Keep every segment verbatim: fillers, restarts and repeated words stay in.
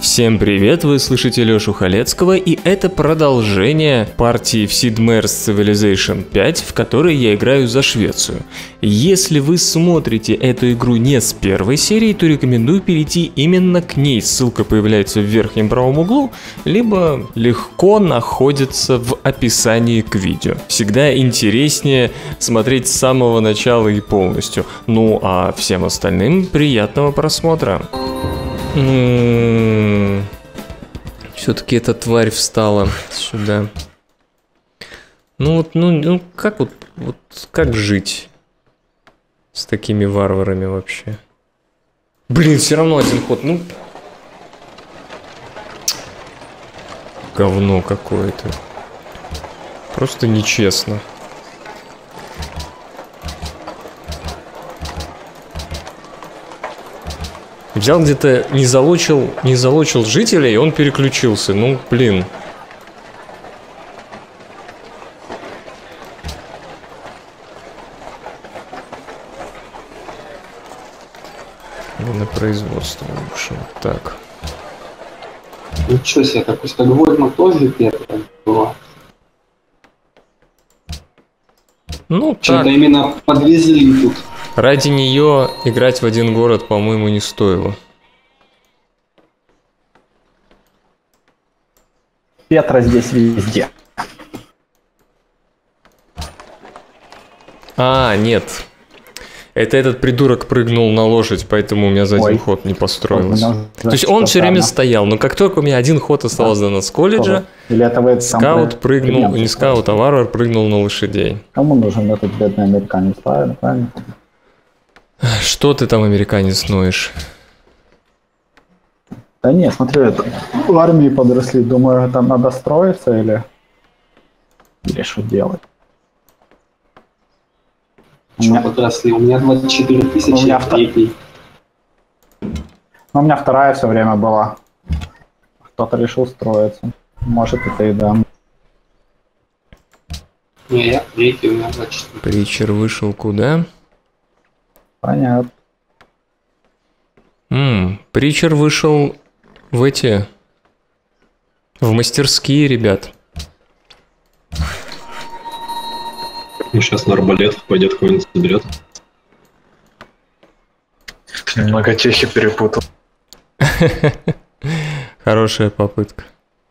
Всем привет, вы слышите Лёшу Халецкого, и это продолжение партии в Sid Meier's Civilization пять, в которой я играю за Швецию. Если вы смотрите эту игру не с первой серии, то рекомендую перейти именно к ней, ссылка появляется в верхнем правом углу, либо легко находится в описании к видео. Всегда интереснее смотреть с самого начала и полностью. Ну а всем остальным приятного просмотра. М-м-м. Все-таки эта тварь встала сюда. Ну вот, ну, ну как вот, вот как жить с такими варварами вообще? Блин, все равно один ход, ну. Говно какое-то. Просто нечестно. Взял где-то, не залочил, не залочил жителей, и он переключился. Ну, блин. На производство лучше. Так. Ничего себе, так пустоговольно тоже Петра была. Ну, что-то именно подвезли тут. Ради нее играть в один город, по-моему, не стоило. Петра здесь везде. А, нет. Это этот придурок прыгнул на лошадь, поэтому у меня за один Ой. ход не построился. Ой, То есть он все время стоял, но как только у меня один ход остался да. до нас колледжа, Или это вы скаут прыгнул, не скаут, а варвар прыгнул на лошадей. Кому нужен этот бедный американец, правильно? правильно? Что ты там, американец, ноешь? Да не, смотри, это, в армии подросли, думаю, там надо строиться или... Или что делать? Что меня... подросли? У меня двадцать четыре тысячи. У меня, втор... ну, у меня вторая все время была. Кто-то решил строиться. Может, это и да. Не, я третий, у меня двадцать четыре. Притчер вышел куда? Понятно. Ммм, Притчер вышел в эти... В мастерские, ребят. Ну, сейчас на арбалет пойдет какой-нибудь заберет. Ты немного техи перепутал. Хорошая попытка.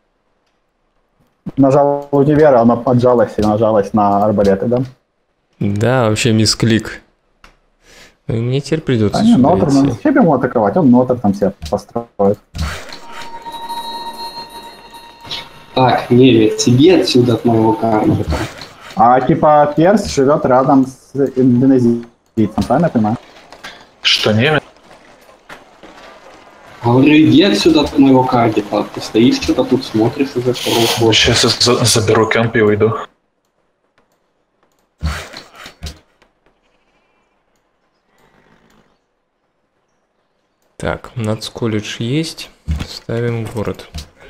Нажал универа, она поджалась и нажалась на арбалеты, да? Да, вообще мисклик. Мне теперь придется. А не, Нотр, ну зачем ему атаковать? Он Нотр там себе построит. Так, не, тебе отсюда от моего кармана. А типа Перс живет рядом с индонезийцем, правильно я понимаю? Что немец? Говорю, иди отсюда от моего кардика. Ты стоишь, что-то тут смотришь уже второй ход. Сейчас я за заберу кемп и уйду. Так, нацколледж есть. Ставим город.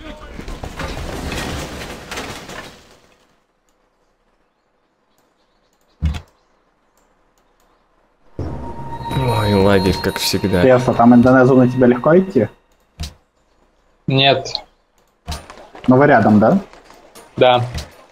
Ой, лагерь, как всегда. Перс, а там Индонезу на тебя легко идти? Нет. Ну вы рядом, да? Да.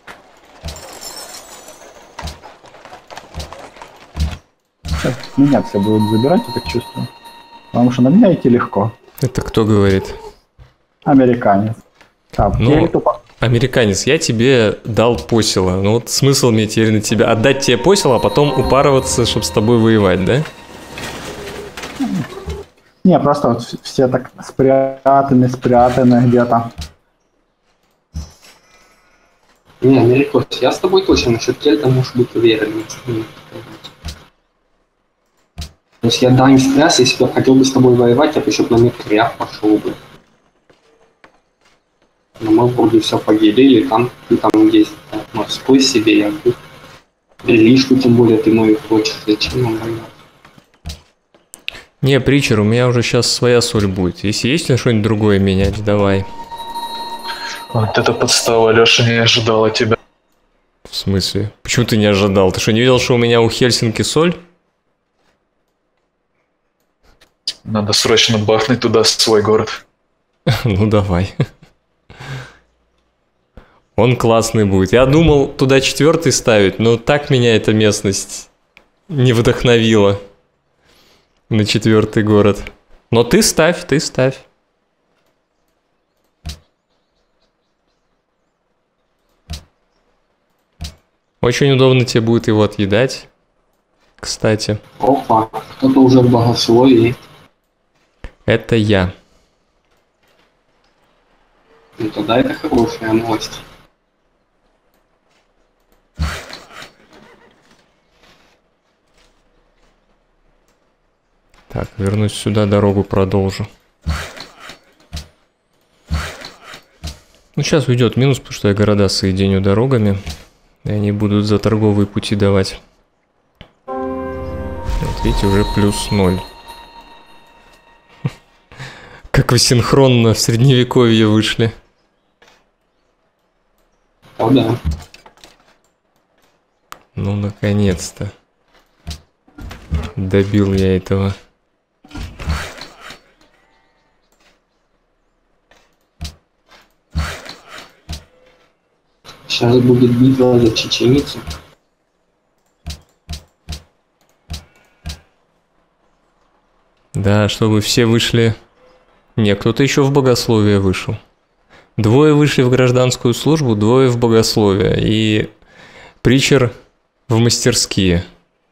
Сейчас меня все будут забирать, я так чувствую. Потому что на меня идти легко. Это кто говорит? Американец. Так, ну, тупо... американец, я тебе дал посела. Ну вот смысл мне теперь на тебя отдать тебе посел, а потом упарываться, чтобы с тобой воевать, да? Не, просто вот все так спрятаны, спрятаны где-то. Не, Америкос, я с тобой точно насчет Кельта можешь быть уверен. То есть я дам стресс, если бы я хотел бы с тобой воевать, я бы еще на Микрях пошел бы. Но мы вроде все поделили, там ты там есть морской себе, я тут. Прилишку, тем более ты мою хочешь, зачем нам воевать? Не, Притчер, у меня уже сейчас своя соль будет. Если есть на что-нибудь другое менять, давай. Вот это подстава, Леша, не ожидал от тебя. В смысле? Почему ты не ожидал? Ты что, не видел, что у меня у Хельсинки соль? Надо срочно бахнуть туда свой город. Ну давай. Он классный будет. Я думал туда четвертый ставить, но так меня эта местность не вдохновила на четвертый город. Но ты ставь, ты ставь. Очень удобно тебе будет его отъедать, кстати. Опа, кто-то уже в богословии. Это я. Ну тогда это хорошая новость. Так, вернусь сюда, дорогу продолжу. Ну, сейчас уйдет минус, потому что я города соединю дорогами. И они будут за торговые пути давать. Вот видите, уже плюс ноль. Как вы синхронно в средневековье вышли. О, да. Ну, наконец-то. Добил я этого. Сейчас будет битва за чеченицу. Да, чтобы все вышли... Не, кто-то еще в богословие вышел. Двое вышли в гражданскую службу, двое в богословие. И притчер в мастерские.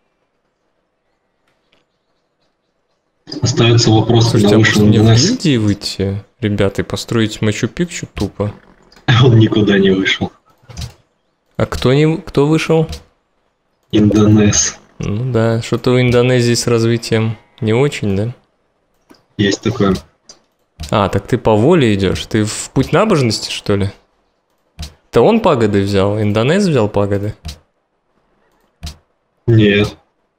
Остается вопрос, Слушайте, когда а вышел может мне в эн дэ эс, гильдии выйти, ребята, и построить Мачу-Пикчу тупо? он никуда не вышел. А кто, не, кто вышел? Индонез. Ну да, что-то в Индонезии с развитием не очень, да? Есть такое. А, так ты по воле идешь? Ты в путь набожности, что ли? Это он пагоды взял? Индонез взял пагоды? Нет.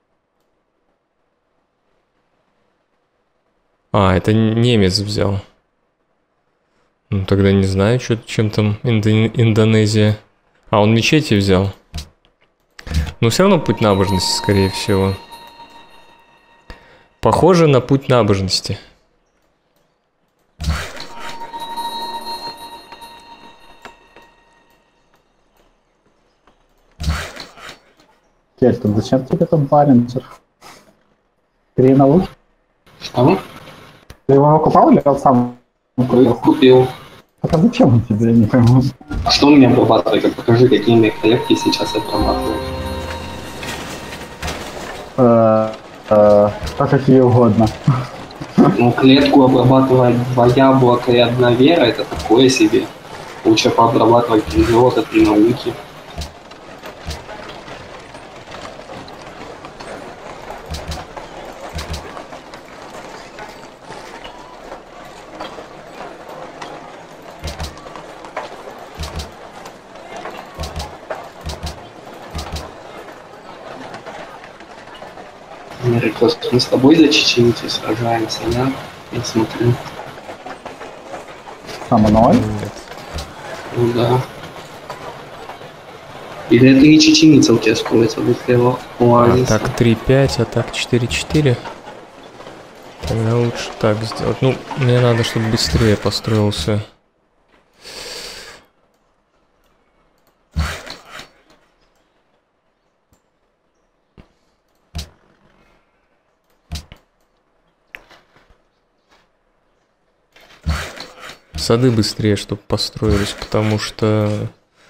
А, это немец взял. Ну тогда не знаю, что, чем там Индо- Индонезия. А, он мечети взял. Но все равно путь набожности, скорее всего. Похоже на путь набожности. Кель, так зачем тебе там баринджер? Три на луч? Что? Ты его покупал или он сам купил? Купил. Так а зачем он тебе, я не пойму? А что у меня обрабатывает? Покажи, какие у меня коллекции сейчас обрабатывают. Э, э, Так какие угодно. Ну, клетку обрабатывать два яблока и одна вера, это такое себе. Лучше пообрабатывать три золота, три науки. Америкос, мы с тобой за чеченицу сражаемся, да? Я смотрю. Со мной? Нет. Ну да. Или это не чеченица у тебя скроется после А оазиса? так три пять, а так четыре четыре. Тогда лучше так сделать. Ну, мне надо, чтобы быстрее построился. Сады быстрее, чтобы построились, потому что...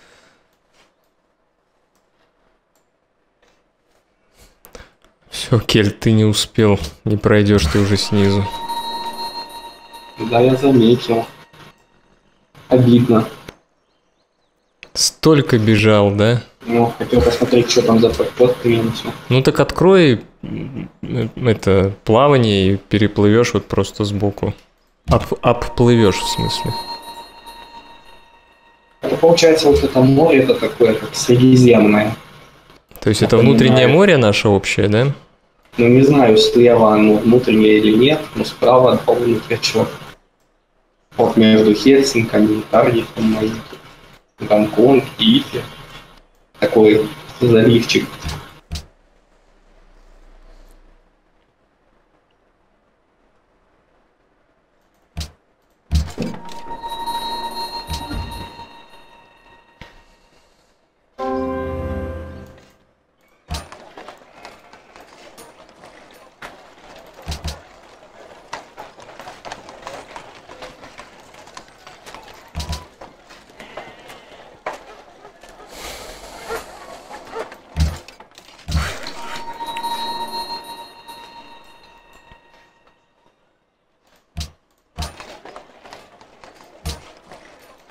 Все, Кель, ты не успел. Не пройдешь ты уже снизу. Да, я заметил. Обидно. Столько бежал, да? Ну, хотел посмотреть, что там за подход к минусу. Ну так открой м, это плавание и переплывешь вот просто сбоку. Об, обплывешь, в смысле. Это получается, вот это море, это такое, как Средиземное. То есть Я это внутреннее понимаю. море наше общее, да? Ну, не знаю, слева оно внутреннее или нет, но справа довольно тречок. Вот между Хельсинками, Кардифом, Гонконг, Ифи. Такой заливчик.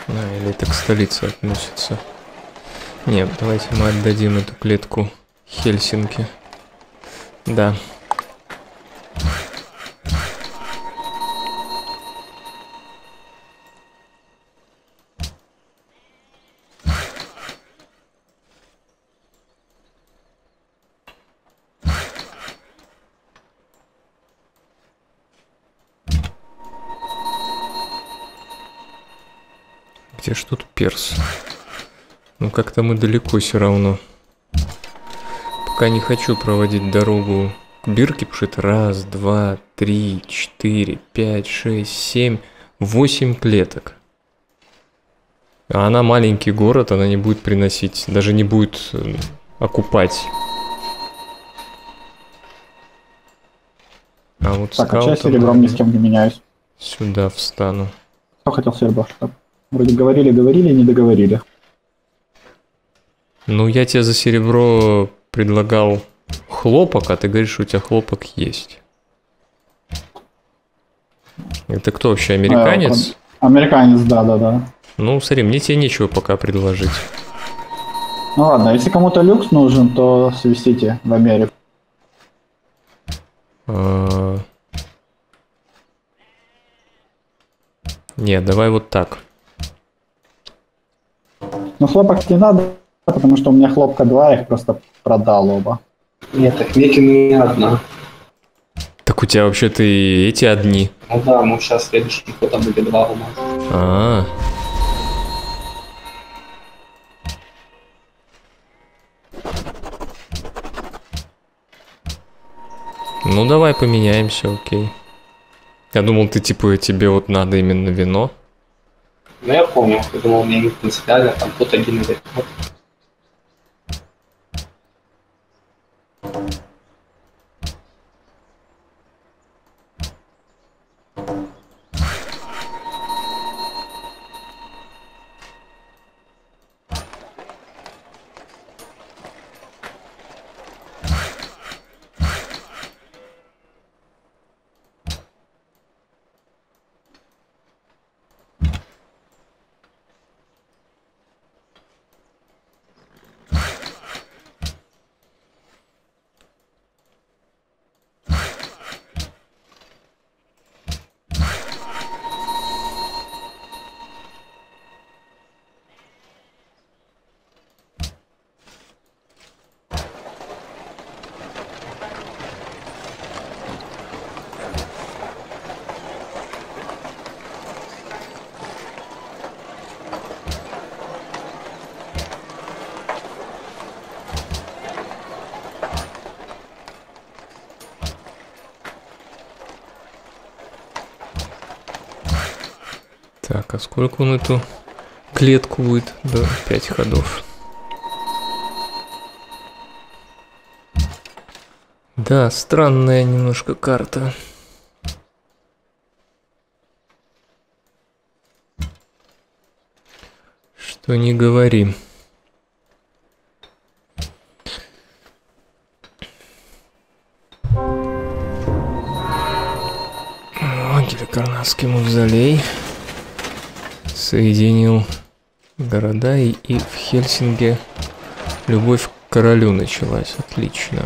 А, или это к столице относится. Нет, давайте мы отдадим эту клетку Хельсинки. Да. Где ж тут перс? Ну как-то мы далеко все равно. Пока не хочу проводить дорогу к Бирке, потому что это раз, два, три, четыре, пять, шесть, семь, восемь клеток. А она маленький город, она не будет приносить, даже не будет окупать. А вот Так, а скаутом, я серебром ни с кем не меняюсь. Сюда встану. Кто хотел серебро? Что? Вроде говорили, говорили, не договорили. Ну, я тебе за серебро предлагал хлопок, а ты говоришь, что у тебя хлопок есть. Это кто вообще, американец? А, американец, да-да-да. Ну, смотри, мне тебе нечего пока предложить. Ну ладно, если кому-то люкс нужен, то свистите в Америку. А... Нет, давай вот так. Ну хлопок не надо, потому что у меня хлопка два, я их просто продал оба. Нет, так Мекин у меня одна. Так у тебя вообще-то и эти одни. Ну да, ну сейчас следующий ход там будет два алмаза. А, -а, а. Ну давай поменяемся, окей. Я думал, ты типа тебе вот надо именно вино. Ну я помню, я думал, мне не принципиально, там ход один или ход. Так, а сколько он эту клетку будет? Да, пять ходов. Да, странная немножко карта. Что не говори. О, Геликарнасский мавзолей соединил города, и, и в Хельсинки любовь к королю началась. Отлично.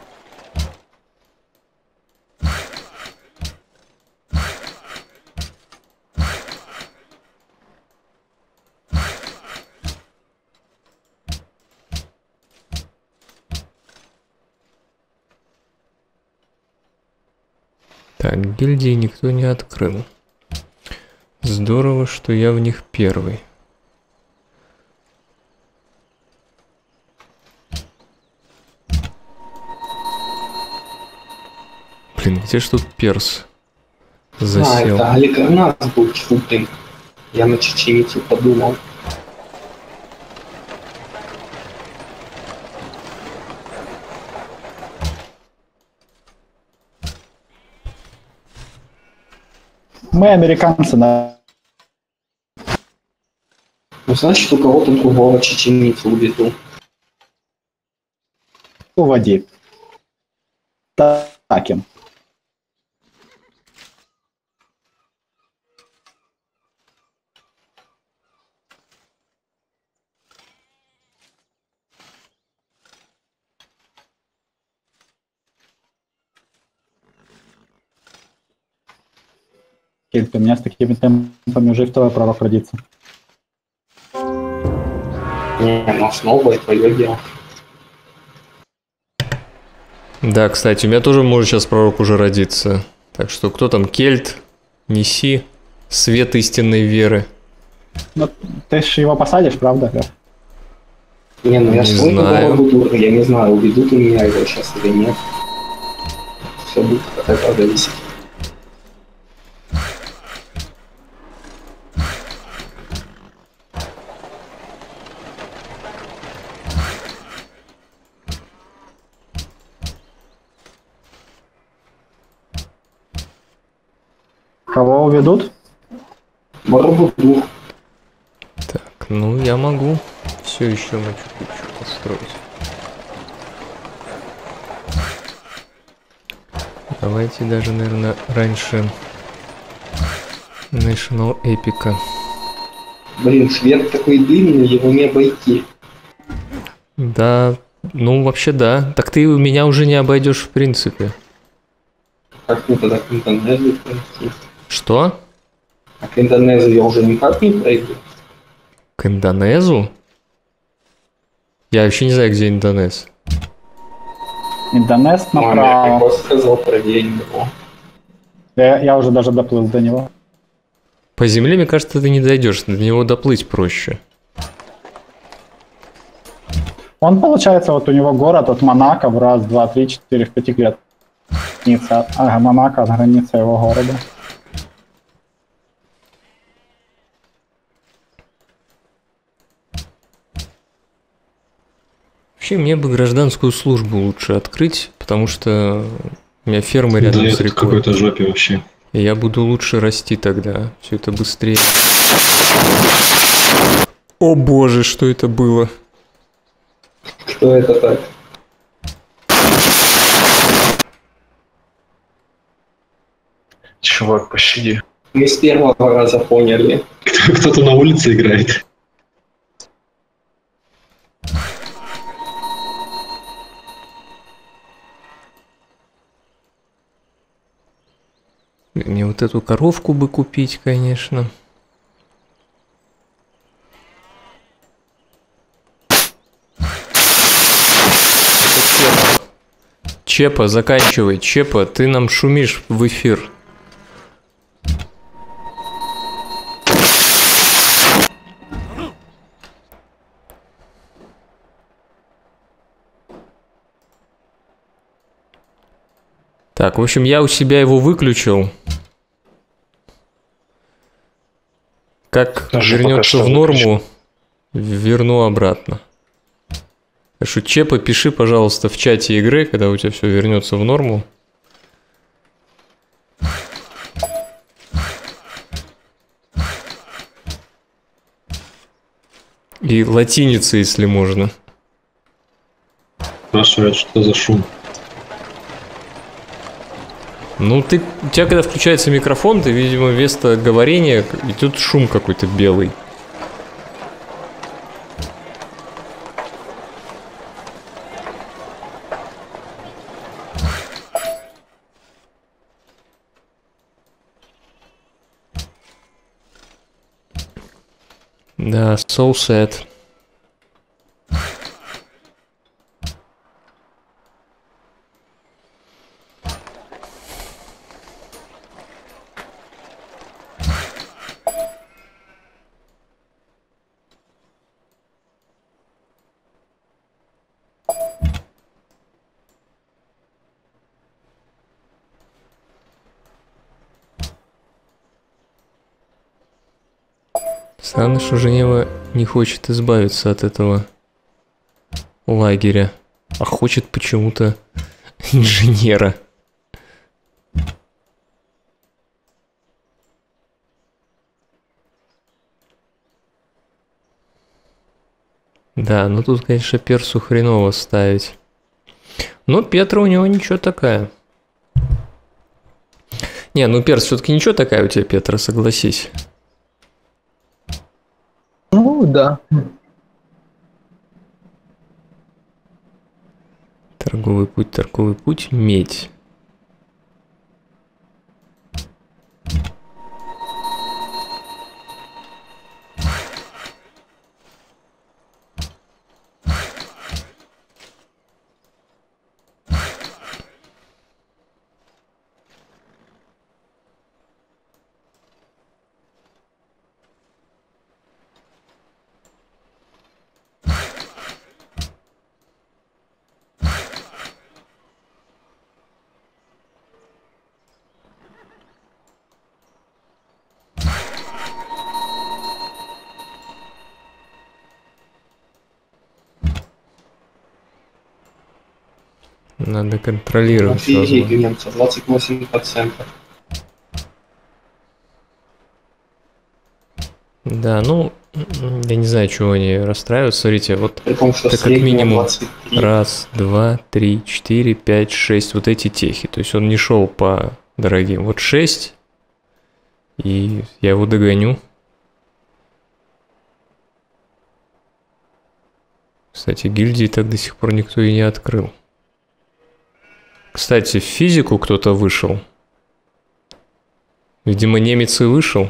Так, гильдии никто не открыл. Здорово, что я в них первый. Блин, где ж тут перс засел? А, это Аликарнас был, чего, блин. Я на чеченицу подумал. Мы американцы, на... Ну, значит, у кого-то другого чеченицу увезу. Уводи. Таким. Кельт, у меня с такими темпами жив твой пророк родится. Не, ну снова твое дело. Да, кстати, у меня тоже может сейчас пророк уже родиться. Так что кто там? Кельт, неси свет истинной веры. Ну, ты же его посадишь, правда? Лёш? Не, ну я Не свой знаю. договор буду, я не знаю, уведут у меня его сейчас или нет. Все будет от этого зависеть. Кого уведут? Барбуду. Так, ну я могу все еще Мачу-Пикчу построить. Давайте даже, наверное, раньше National Epic. Блин, свет такой длинный, его не обойти. Да, ну вообще да. Так ты у меня уже не обойдешь в принципе. Как мне тогда к Индонезии пройти? Что? А к Индонезии я уже никак не пройду. К Индонезу? Я вообще не знаю, где Индонез. Индонез Маме, я направо. просто сказал про день его. Я, я уже даже доплыл до него. По земле, мне кажется, ты не дойдешь. До него доплыть проще. Он, получается, вот у него город от Монако в раз, два, три, четыре, в пяти лет. Граница, ага, Монако от границы его города. Вообще, мне бы гражданскую службу лучше открыть, потому что у меня ферма Да рядом я с тут в рекой. какой-то жопе вообще. И я буду лучше расти тогда. Все это быстрее. О боже, что это было? Кто это так? Чувак, пощади. Мы с первого раза поняли. Кто- Кто-то на улице играет. Мне вот эту коровку бы купить, конечно. Это Чепа. Чепа, заканчивай. Чепа, ты нам шумишь в эфир. Так, в общем, я у себя его выключил. Как Тоже пока вернется что в норму, верну обратно. Так что, Чепа, пиши, пожалуйста, в чате игры, когда у тебя все вернется в норму. И латиница, если можно. Спрашивают, что за шум. Ну, ты, у тебя, когда включается микрофон, ты, видимо, вместо говорения, и тут шум какой-то белый. Да, so sad. Странно, что Женева не хочет избавиться от этого лагеря, а хочет почему-то инженера. Да, ну тут, конечно, персу хреново ставить. Но Петра у него ничего такая. Не, ну перс все-таки ничего такая у тебя, Петра, согласись. Ну, да. Торговый путь, торговый путь, медь. Надо контролировать. Офигеть, у немца двадцать восемь процентов. Да, ну, я не знаю, чего они расстраиваются. Смотрите, вот При том, что это как средняя минимум двадцать три. раз, два, три, четыре, пять, шесть. Вот эти техи. То есть он не шел по дорогим. Вот шесть. И я его догоню. Кстати, гильдии так до сих пор никто и не открыл. Кстати, в физику кто-то вышел. Видимо, немец и вышел.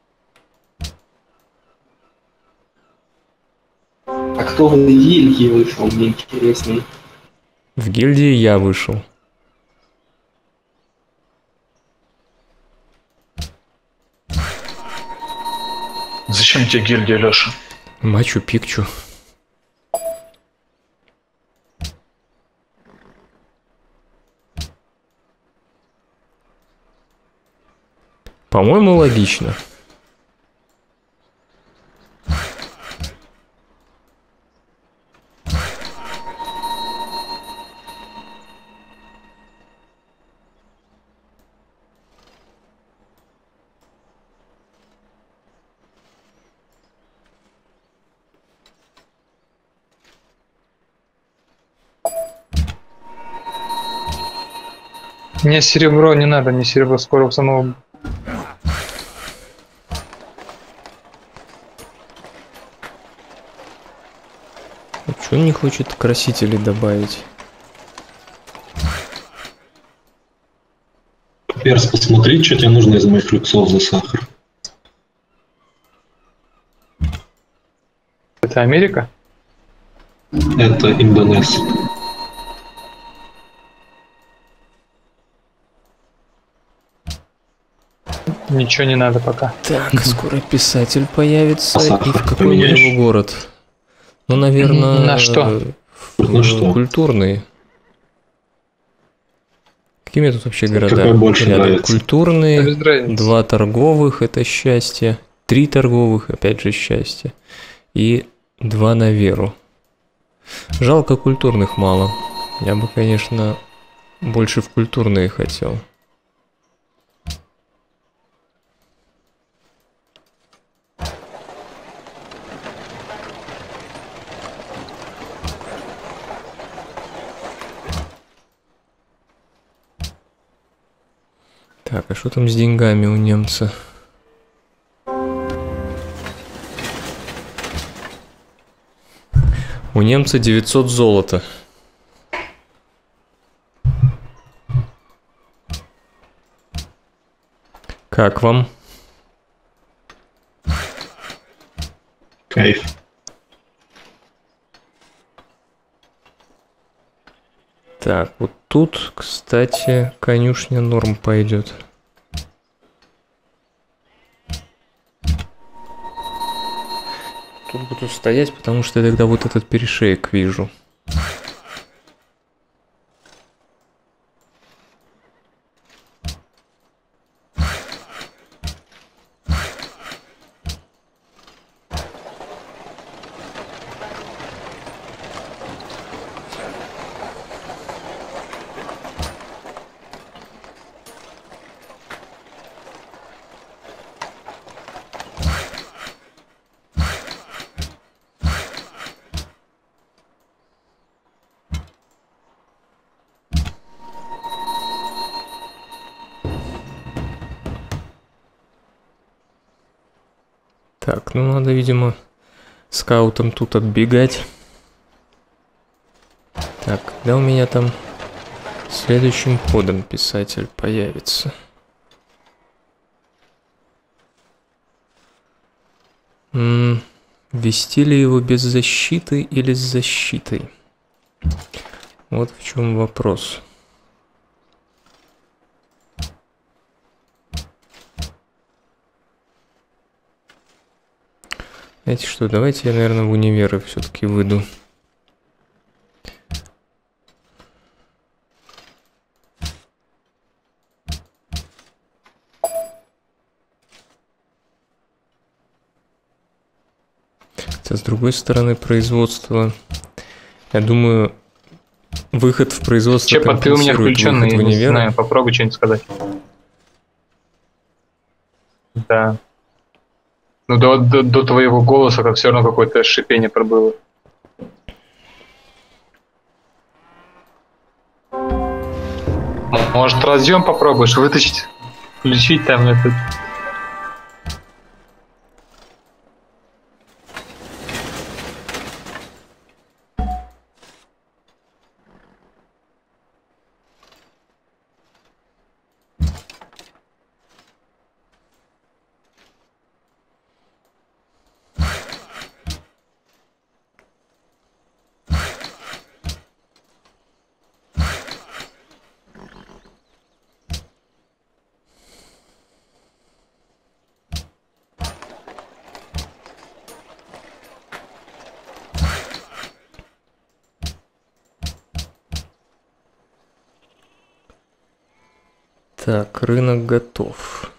А кто в гильдии вышел, мне интересно. В гильдии я вышел. Зачем тебе гильдия, Леша? Мачу-пикчу. По-моему, логично. Мне серебро не надо, мне серебро скоро самого. Что он не хочет красителей добавить? Перс, посмотри, что тебе нужно из моих люксов за сахар. Это Америка? Это Индонез. Ничего не надо пока. Так, скоро писатель появится. А сахар И в какой у поменяешь? него город? Ну, наверное... На что? На что? Культурный. Какими тут вообще города? Какой больше Рядом нравится? культурные, Без разницы. два торговых, это счастье, три торговых, опять же счастье, и два на веру. Жалко, культурных мало. Я бы, конечно, больше в культурные хотел. Так, а что там с деньгами у немца? У немца девятьсот золота. Как вам? Кайф. Так, вот тут, кстати, конюшня норм пойдет. Тут буду стоять, потому что я тогда вот этот перешеек вижу. Так, ну надо, видимо, скаутом тут отбегать. Так, когда у меня там следующим ходом писатель появится? М-м, ввести ли его без защиты или с защитой? Вот в чем вопрос. Знаете что, давайте я, наверное, в универы все-таки выйду. Хотя, с другой стороны, производство, я думаю, выход в производство Чепа, ты у меня компенсирует включенный, выход я в не универ. знаю, попробуй что-нибудь сказать. Да. Ну до, до, до твоего голоса как все равно какое-то шипение пробыло. Может, разъем попробуешь вытащить, включить там этот. Так, рынок готов.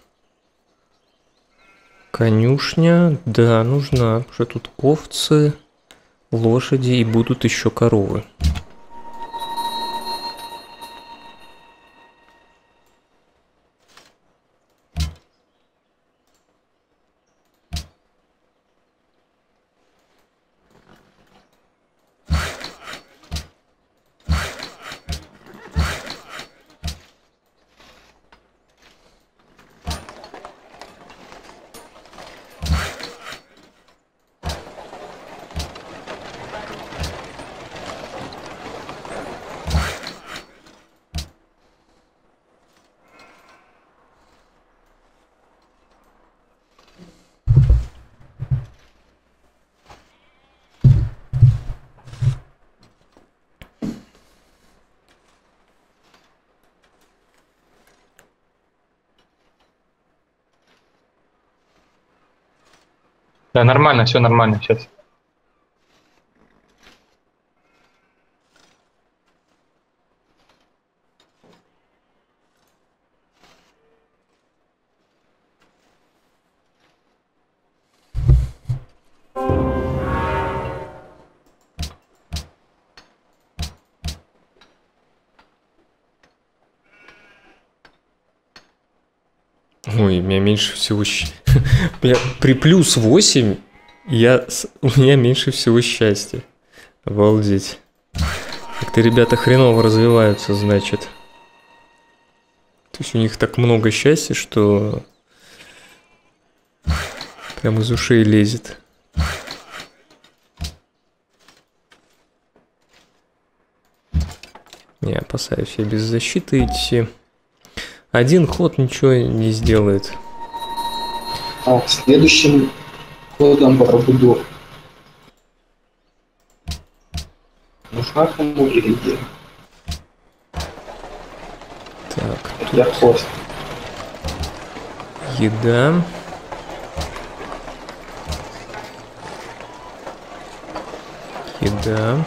Конюшня, да, нужна, потому что тут овцы, лошади и будут еще коровы. Да, нормально, все нормально сейчас. Ой, у меня меньше всего... щ- У меня при плюс восемь я... с- у меня меньше всего счастья. Обалдеть. Как-то ребята хреново развиваются, значит. То есть у них так много счастья, что... Прям из ушей лезет. Не, опасаюсь я без защиты идти. Один ход ничего не сделает. Так, следующим ходом Барабудур. Нужна кому или где? Так, Я ход. еда. Еда.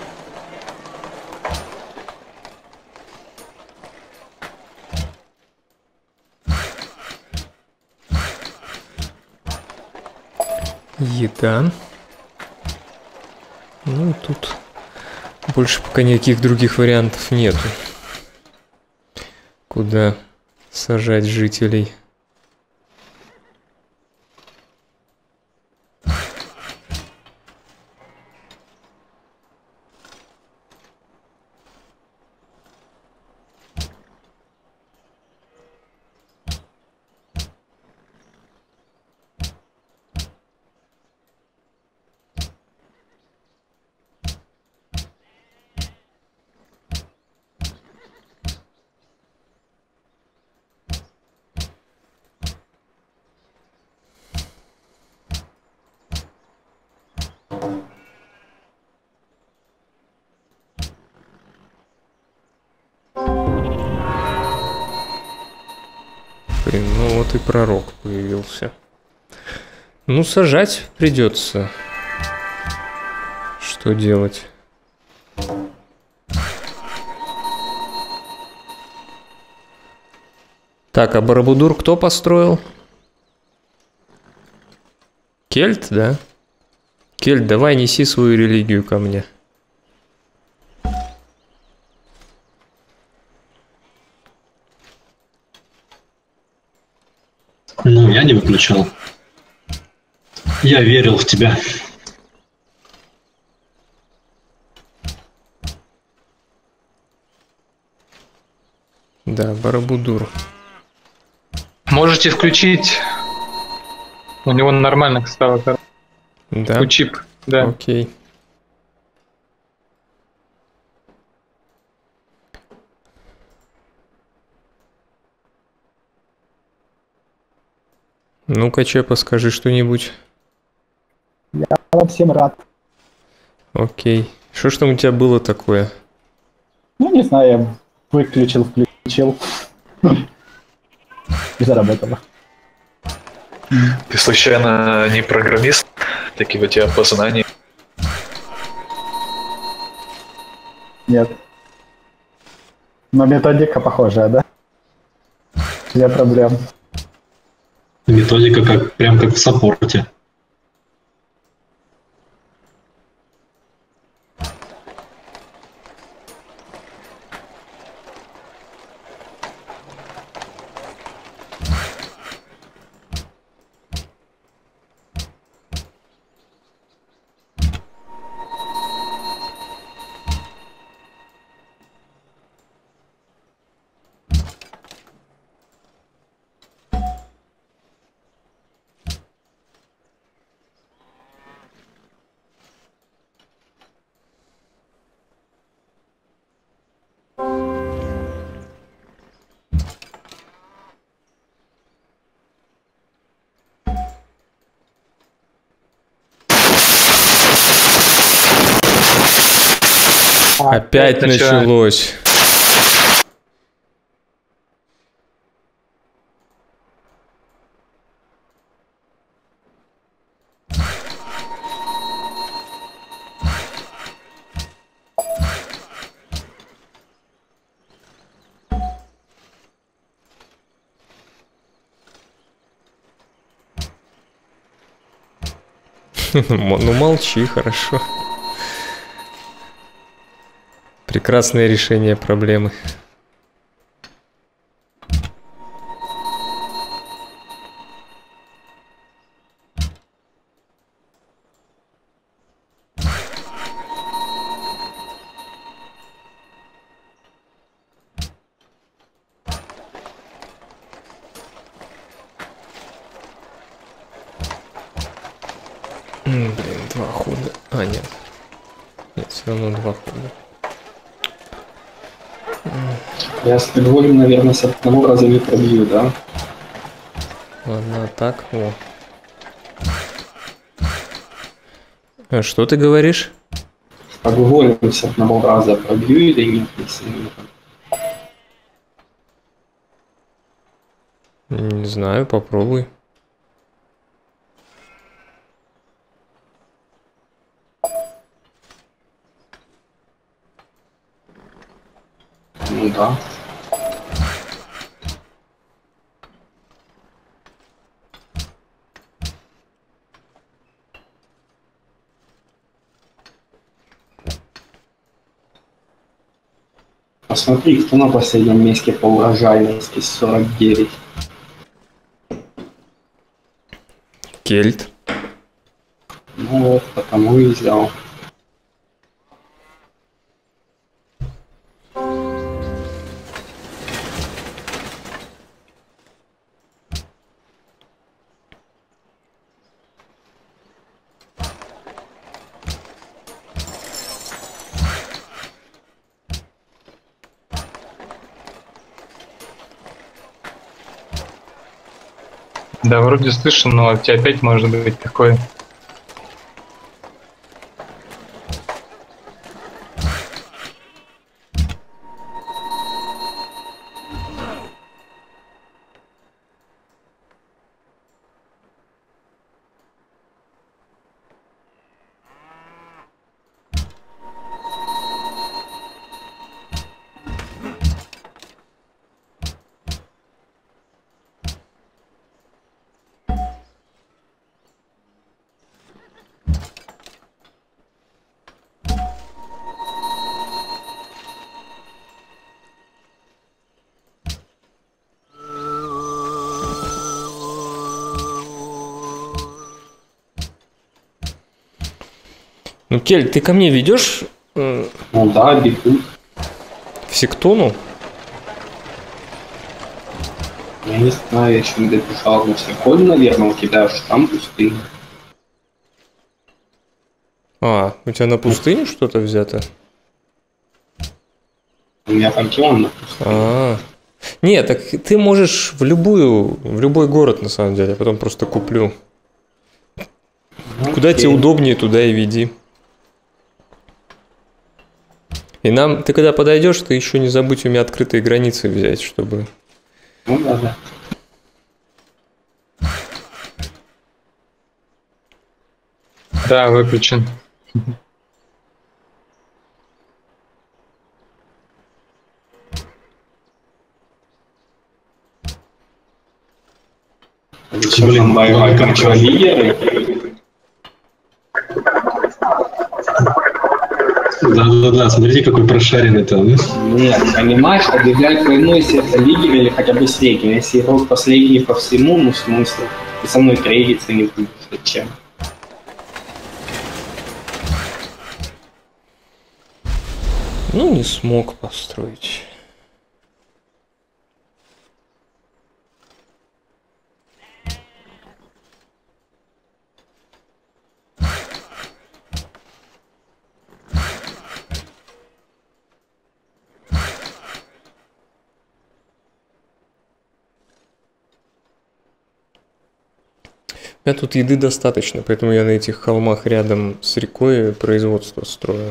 Еда. Ну и тут больше пока никаких других вариантов нету. Куда сажать жителей? Блин, ну вот и пророк появился. Ну, сажать придется. Что делать? Так, а Барабудур кто построил? Кельт, да? Кельт, давай неси свою религию ко мне. промолчал. Я верил в тебя. Да, Барабудур. Можете включить. У него нормально стало. Да? Чип, да. Окей. Ну-ка, Чепа, скажи что-нибудь. Я вам всем рад. Окей. Что ж там у тебя было такое? Ну, не знаю, я выключил, включил. И заработало. Ты случайно не программист? Такие у тебя познания. Нет. Но методика похожая, да? Для проблем. Методика как, прям как в саппорте. Опять началось. Ну молчи, хорошо. Прекрасное решение проблемы. М, Блин, два хода. А, нет. Нет, все равно два хода. Я с Тригволем, наверное, с одного раза не пробью, да? Ладно, так, о. А что ты говоришь? С Тригволем с одного раза пробью или нет, если не Не знаю, попробуй. Ну да. Посмотри, кто на последнем месте по урожайности, сорок девять. Кельт. Ну вот, потому и взял. Да, вроде слышно, но у тебя опять может быть такое. Ну, Кель, ты ко мне ведешь э, Ну да, бегут. в Сектону? Я не знаю, я еще не добежал. Но Синхоль, наверное, кидаешь, там пустыня. А, у тебя на пустыню что-то взято? У меня пантеон на пустыне. А, нет, так ты можешь в любую, в любой город на самом деле, я потом просто куплю. Ну, Куда окей. тебе удобнее, туда и веди. И нам, ты когда подойдешь, ты еще не забудь у меня открытые границы взять, чтобы... Ну да, да. Да, выключен. Зачем Блин, нам воевать? Там ну, что, лидеры? Да-да-да, смотрите, какой прошаренный-то. Нет, понимаешь, объявлять войну, если это лидер или хотя бы средний. Если игрок последний по всему, ну смысл. Ты со мной трейдиться не будешь. Зачем? Ну, не смог построить. У меня тут еды достаточно, поэтому я на этих холмах рядом с рекой производство строю.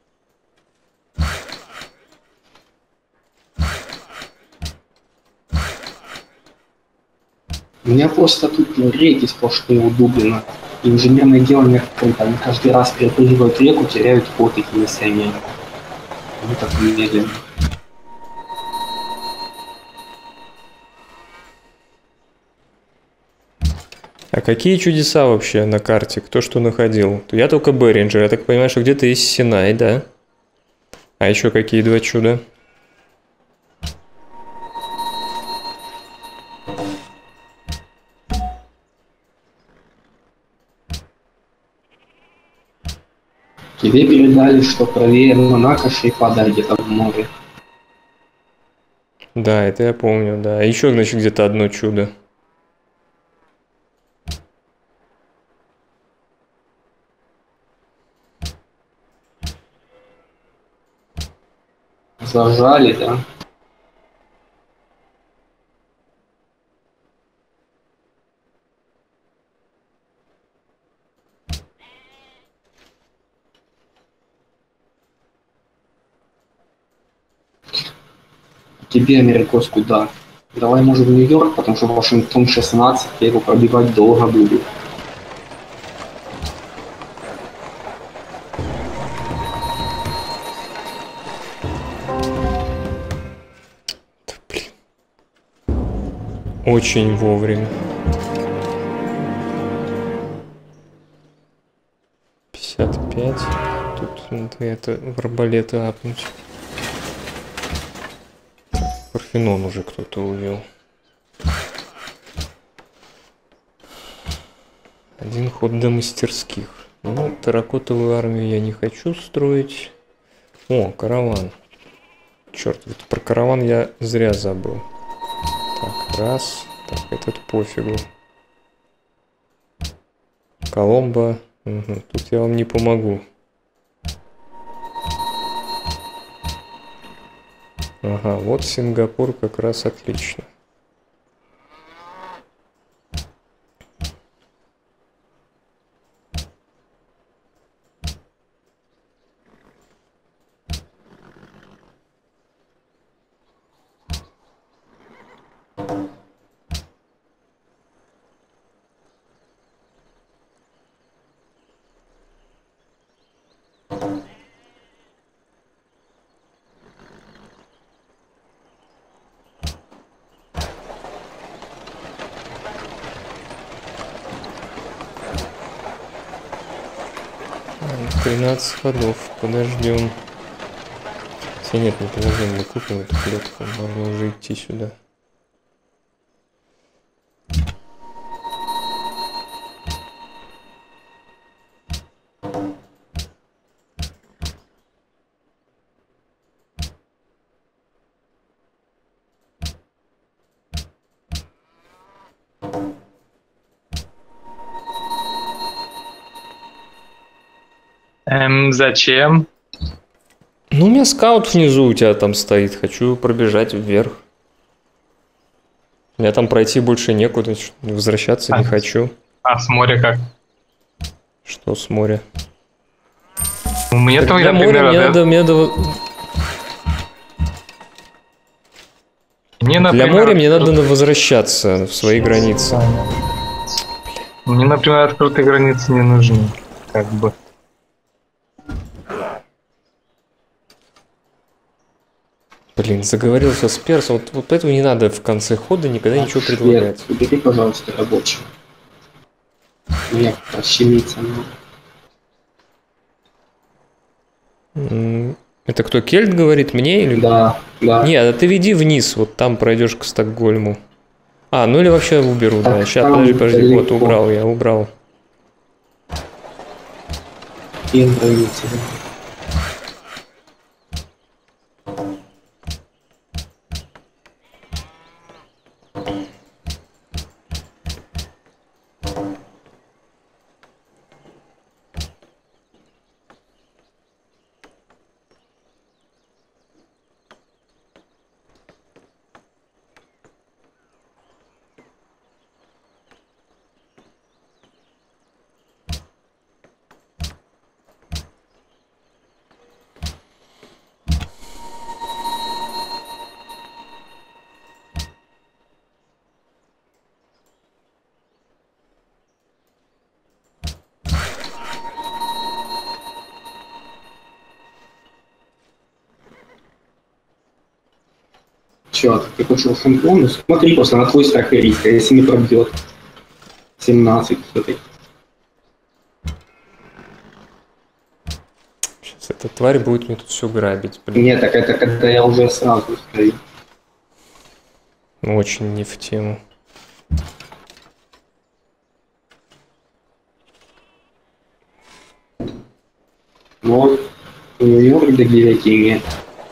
У меня просто тут реки сплошные у Дублина. И инженерное дело не открыто. Они каждый раз перепрыгивают реку, теряют ход их миссионеры. Ну так медленно. А какие чудеса вообще на карте? Кто что находил? Я только Беринджер. Я так понимаю, что где-то есть Синай, да? А еще какие два чуда? Тебе передали, что правее Монако Шейпада где-то в море. Да, это я помню, да. А еще, значит, где-то одно чудо. Зажали, да? Тебе, Америкос, куда? Давай, может, в Нью-Йорк, потому что Вашингтон шестнадцать, я его пробивать долго буду. Да, блин. Очень вовремя. пятьдесят пять. Тут надо это в арбалеты апнуть. Парфенон уже кто-то увел. Один ход до мастерских. Ну, терракотовую армию я не хочу строить. О, караван. Черт, вот про караван я зря забыл. Так, раз. Так, этот пофигу. Коломбо. Угу, тут я вам не помогу. Ага, вот Сингапур как раз отлично. тринадцать ходов, подождем. Хотя нет, не подождем, мы купим эту клетку, можно уже идти сюда. Эм, зачем? Ну, у меня скаут внизу у тебя там стоит. Хочу пробежать вверх. У меня там пройти больше некуда. Возвращаться не А. хочу. А с моря как? Что с моря? У меня там, Для например, моря мне да, надо, мне надо... мне, Для например, моря мне открыт- надо возвращаться в свои границы. Мне, например, открытые границы не нужны. Как бы. Блин, заговорился с персом. Вот, вот поэтому не надо в конце хода никогда ничего Свет, предлагать. убери, пожалуйста, рабочего. Мне пощемиться надо. М, Это кто, Кельт говорит мне или... Да, да. Не, а ты веди вниз, вот там пройдешь к Стокгольму. А, ну или вообще уберу, да. Так, Сейчас, там подожди, подожди, вот далеко. убрал я, убрал. И границы. Чё, ты хочешь функциону? Смотри просто на твой страх и риск, а если не пробьет. семнадцать, смотри. Сейчас эта тварь будет мне тут все грабить. Блин, Нет, так это когда я уже сразу стою. ну, очень не в тему. Вот, Нью-Йорк до гильотины.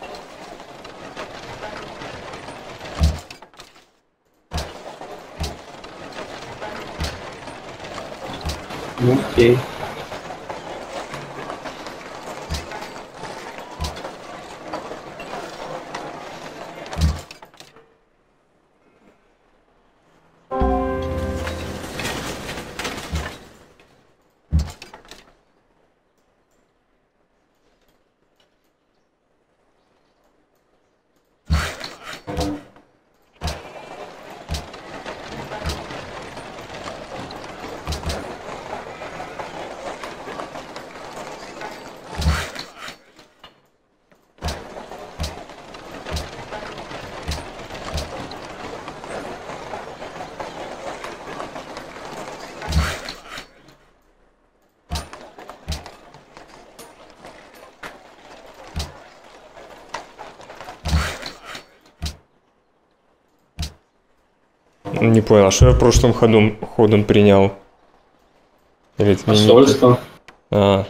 Ну, окей. Не понял, а что я в прошлом ходу ходом принял? Или это мне не- Посольство. А,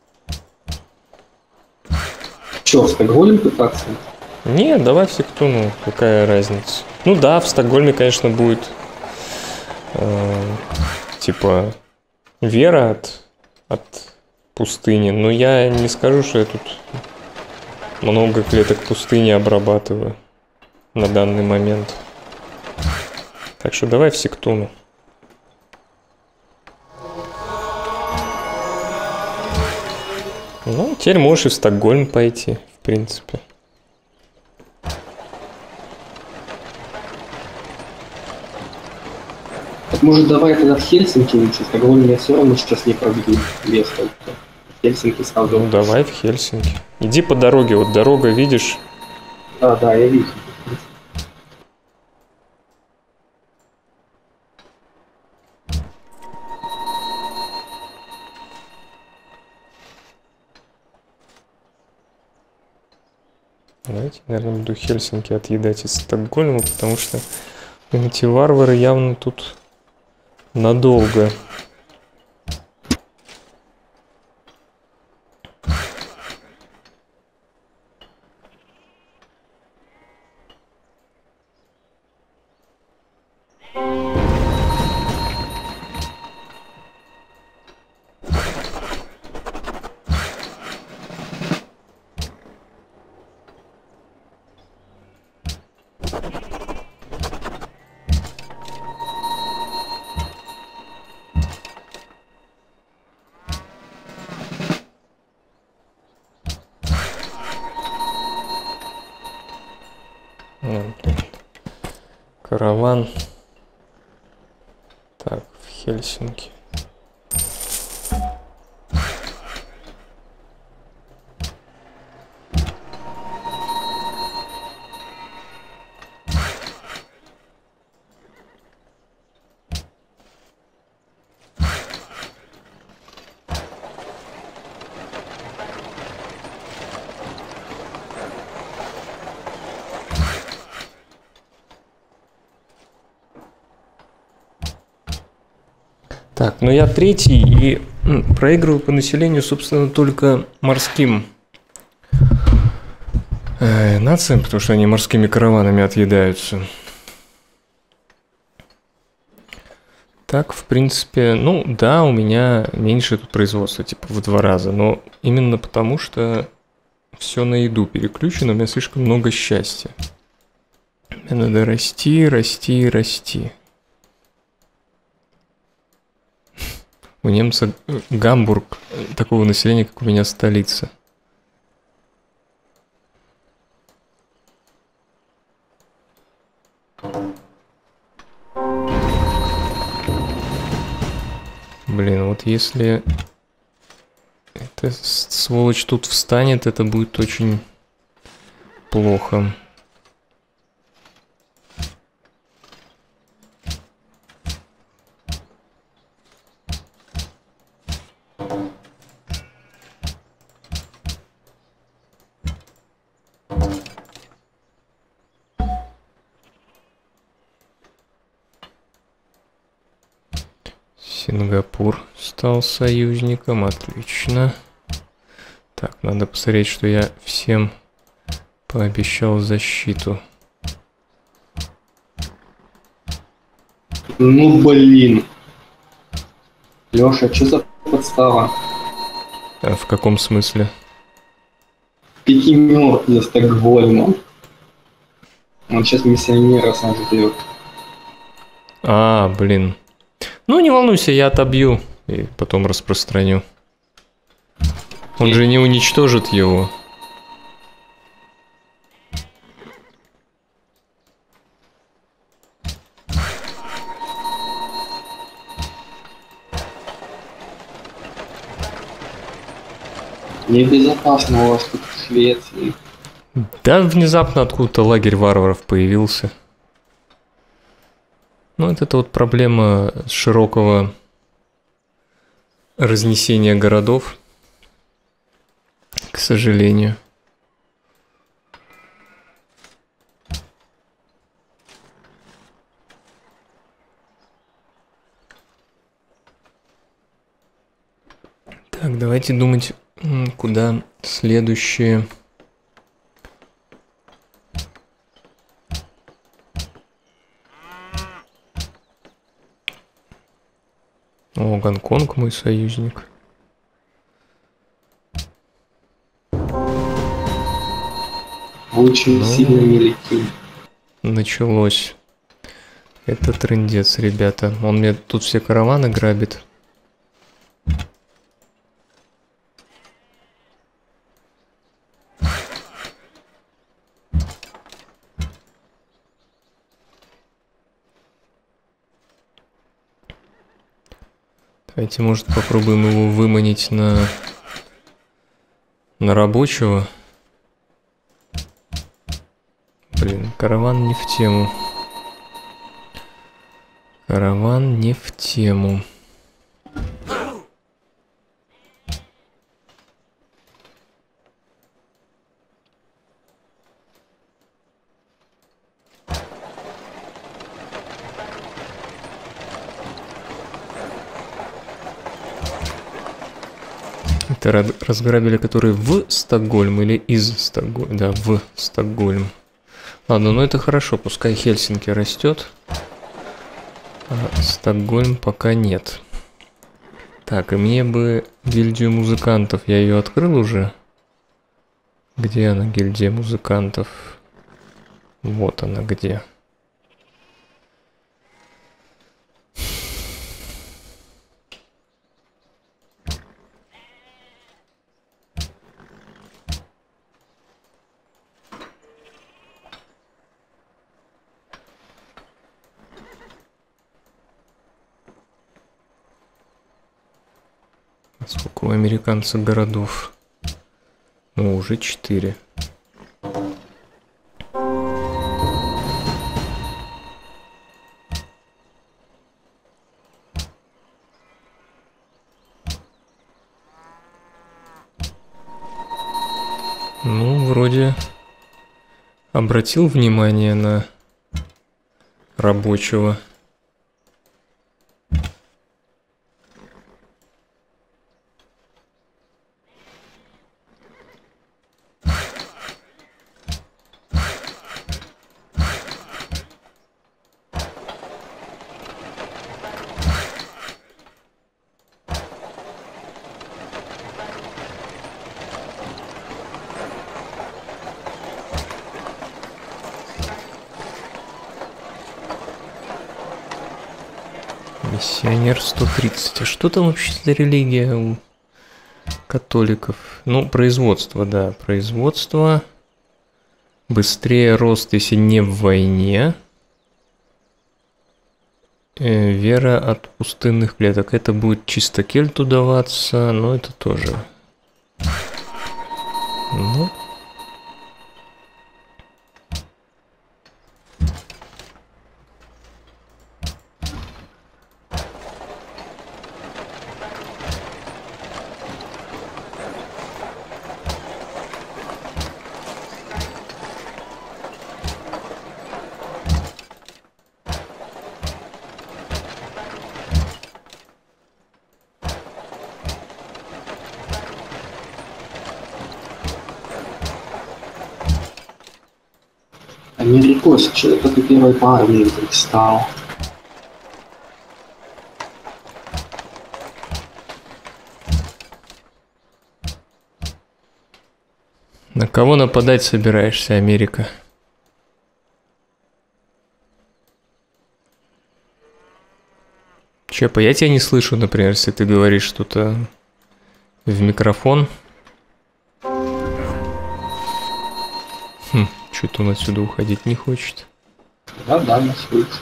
Чё, в Стокгольм пытаться? нет, давай в Сектуну, какая разница. Ну да, в Стокгольме, конечно, будет э, типа вера от, от пустыни, но я не скажу, что я тут много клеток пустыни обрабатываю на данный момент. Так что давай в Сектуну. Ну, теперь можешь и в Стокгольм пойти, в принципе. Так может давай тогда в Хельсинки лучше, в Стокгольме я все равно сейчас не пробью без толка. В Хельсинки сразу. Ну, давай в Хельсинки. Иди по дороге, вот дорога, видишь? Да, да, я вижу. Давайте, наверное, буду Хельсинки отъедать из Стокгольма, потому что эти варвары явно тут надолго. Караван. Так, в Хельсинки. Так, ну я третий и м, проигрываю по населению, собственно, только морским э, нациям, потому что они морскими караванами отъедаются. Так, в принципе, ну да, у меня меньше тут производства, типа в два раза, но именно потому, что все на еду переключено, у меня слишком много счастья. Мне надо расти, расти, расти. У немца Гамбург такого населения, как у меня столица. Блин, вот если эта сволочь тут встанет, это будет очень плохо. Сингапур стал союзником, отлично. Так, надо посмотреть, что я всем пообещал защиту. Ну блин. Лёша, что за подстава? А в каком смысле? Пяти минут за Стокгольмом. Он сейчас миссионера сожрет. А, блин. Ну, не волнуйся, я отобью и потом распространю. Он же не уничтожит его. Небезопасно у вас тут в Швеции. Да, внезапно откуда-то лагерь варваров появился. Ну, это вот проблема широкого разнесения городов, к сожалению. Так, давайте думать, куда следующие. О, Гонконг мой союзник. Очень Ну, сильно не летим. началось. Это трындец, ребята. Он мне тут все караваны грабит. Давайте, может, попробуем его выманить на, на рабочего. Блин, караван не в тему. Караван не в тему. Это разграбили, которые в Стокгольм или из Стокгольма? Да, в Стокгольм. Ладно, ну это хорошо, пускай Хельсинки растет. А Стокгольм пока нет. Так, и мне бы гильдию музыкантов. Я ее открыл уже. Где она, гильдия музыкантов? Вот она где. Сколько у американцев городов? Ну, уже четыре. Ну, вроде обратил внимание на рабочего. Миссионер сто тридцать. А что там вообще за религия у католиков? Ну, производство, да, производство. Быстрее рост, если не в войне. Э, вера от пустынных клеток. Это будет чисто кельту даваться, но это тоже. Ну. Америкос, что это ты первой по армии вдруг стал? На кого нападать собираешься, Америка? Чепа, я тебя не слышу, например, если ты говоришь что-то в микрофон. Хм, что-то он отсюда уходить не хочет. Да, да, не слышу.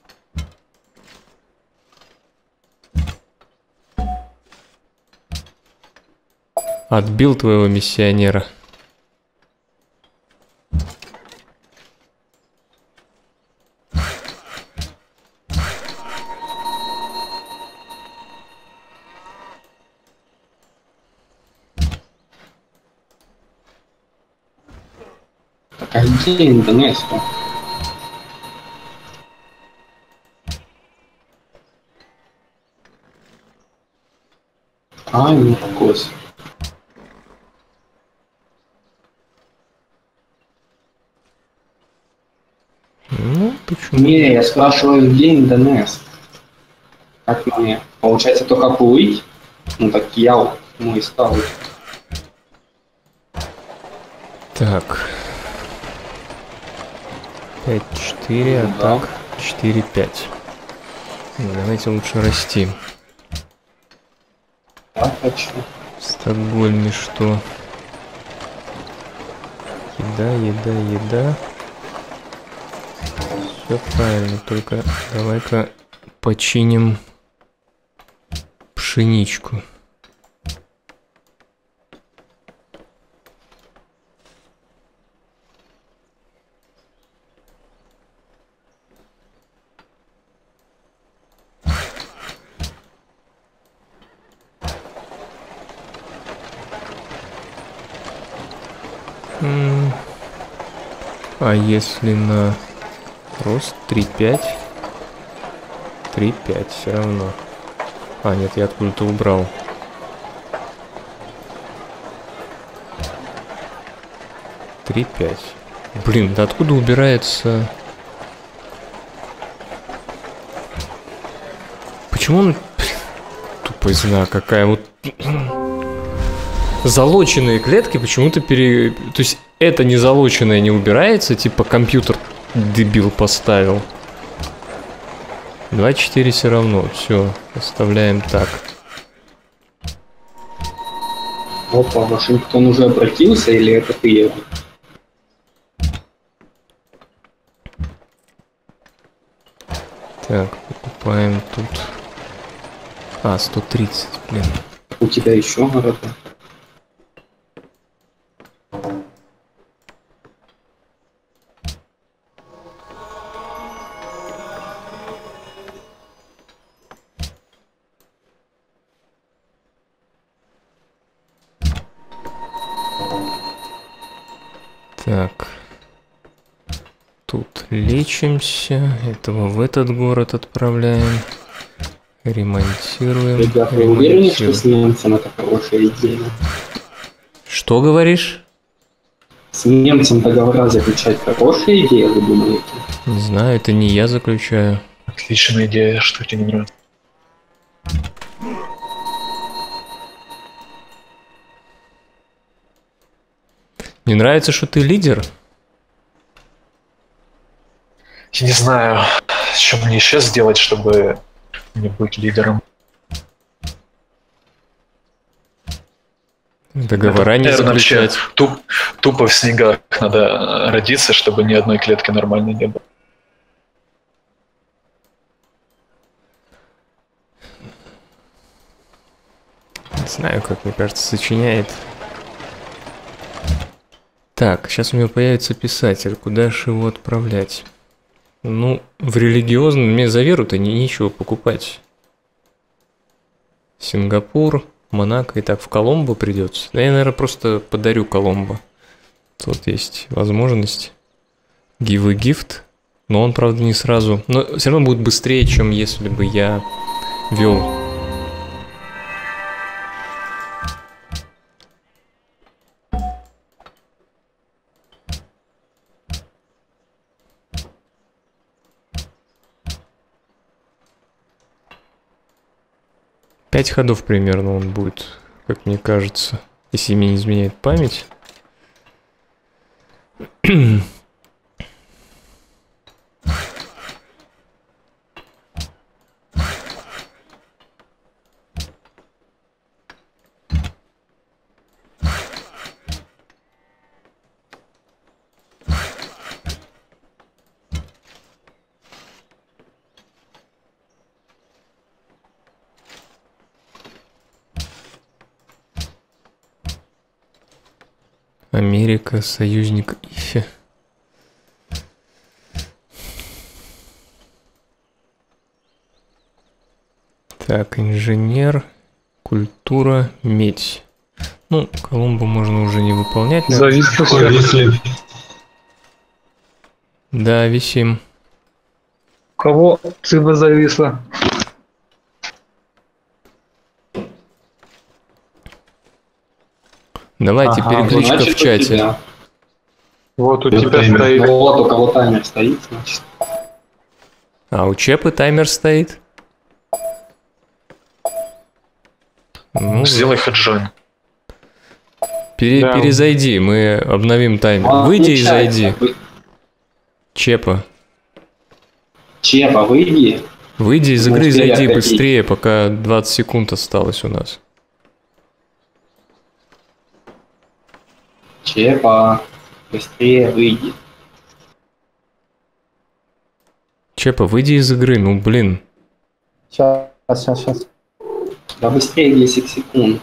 Отбил твоего миссионера. Так, а где Индонезия? А, Америкос. Ну, почему? Не, я спрашиваю, где Индонез? Как мне? Получается только плыть? Ну так я вот, ну и стал. Так. пять четыре, а Ну да. так четыре пять. Ну, давайте лучше расти. Я хочу. В Стокгольме что? Еда, еда, еда. Все правильно, только давай-ка починим пшеничку. М, А если на рост три пять? три пять все равно. А, нет, я откуда-то убрал. три пять. Блин, да откуда убирается? Почему он... Тупо знаю, какая вот... Залоченные клетки почему-то пере... То есть это не залоченное не убирается, типа компьютер дебил поставил. два четыре все равно, все, оставляем так. Опа, Вашингтон уже обратился или это ты его? Так, покупаем тут... А, сто тридцать, блин. У тебя еще города. Так. Тут лечимся. Этого в этот город отправляем. Ремонтируем. Ребят, вы уверены, что с немцем это хорошая идея? Что говоришь? С немцем договора заключать хорошая идея, вы думаете? Не знаю, это не я заключаю. Отличная идея, что тебе не нравится. Не нравится, что ты лидер? Я не знаю, что мне сейчас сделать, чтобы не быть лидером. Договора не Наверное, вообще заключать. туп- тупо в снегах надо родиться, чтобы ни одной клетки нормальной не было. Не знаю, как, мне кажется, сочиняет. Так, сейчас у него появится писатель. Куда же его отправлять? Ну, в религиозном мне за веру-то не, нечего покупать. Сингапур, Монако, и так в Коломбо придется. Да я, наверное, просто подарю Коломбо. Тут есть возможность. Give a gift. Но он, правда, не сразу. Но все равно будет быстрее, чем если бы я вел. Пять ходов примерно он будет, как мне кажется, если мне не изменяет память. Америка, союзник Ифи. Так, инженер, культура, медь. Ну, Коломбо можно уже не выполнять. наверное. Зависло все. Если Да, висим. У кого цыба зависла? Давайте Ага, перекличка Значит, в у чате. тебя. Вот у Вот тебя таймер. стоит. Ну вот, у кого таймер стоит, значит. А, у Чепы таймер стоит. Ну, Сделай хаджон. пере- Да. перезайди, мы обновим таймер. Он Выйди и отключается. зайди. Вы- Чепа. Чепа, выйди. Выйди из Ну, игры и быстрее зайди отходи. быстрее, пока двадцать секунд осталось у нас. Чепа, быстрее выйди. Чепа, выйди из игры, ну блин. Сейчас, сейчас, сейчас. Да быстрее десять секунд.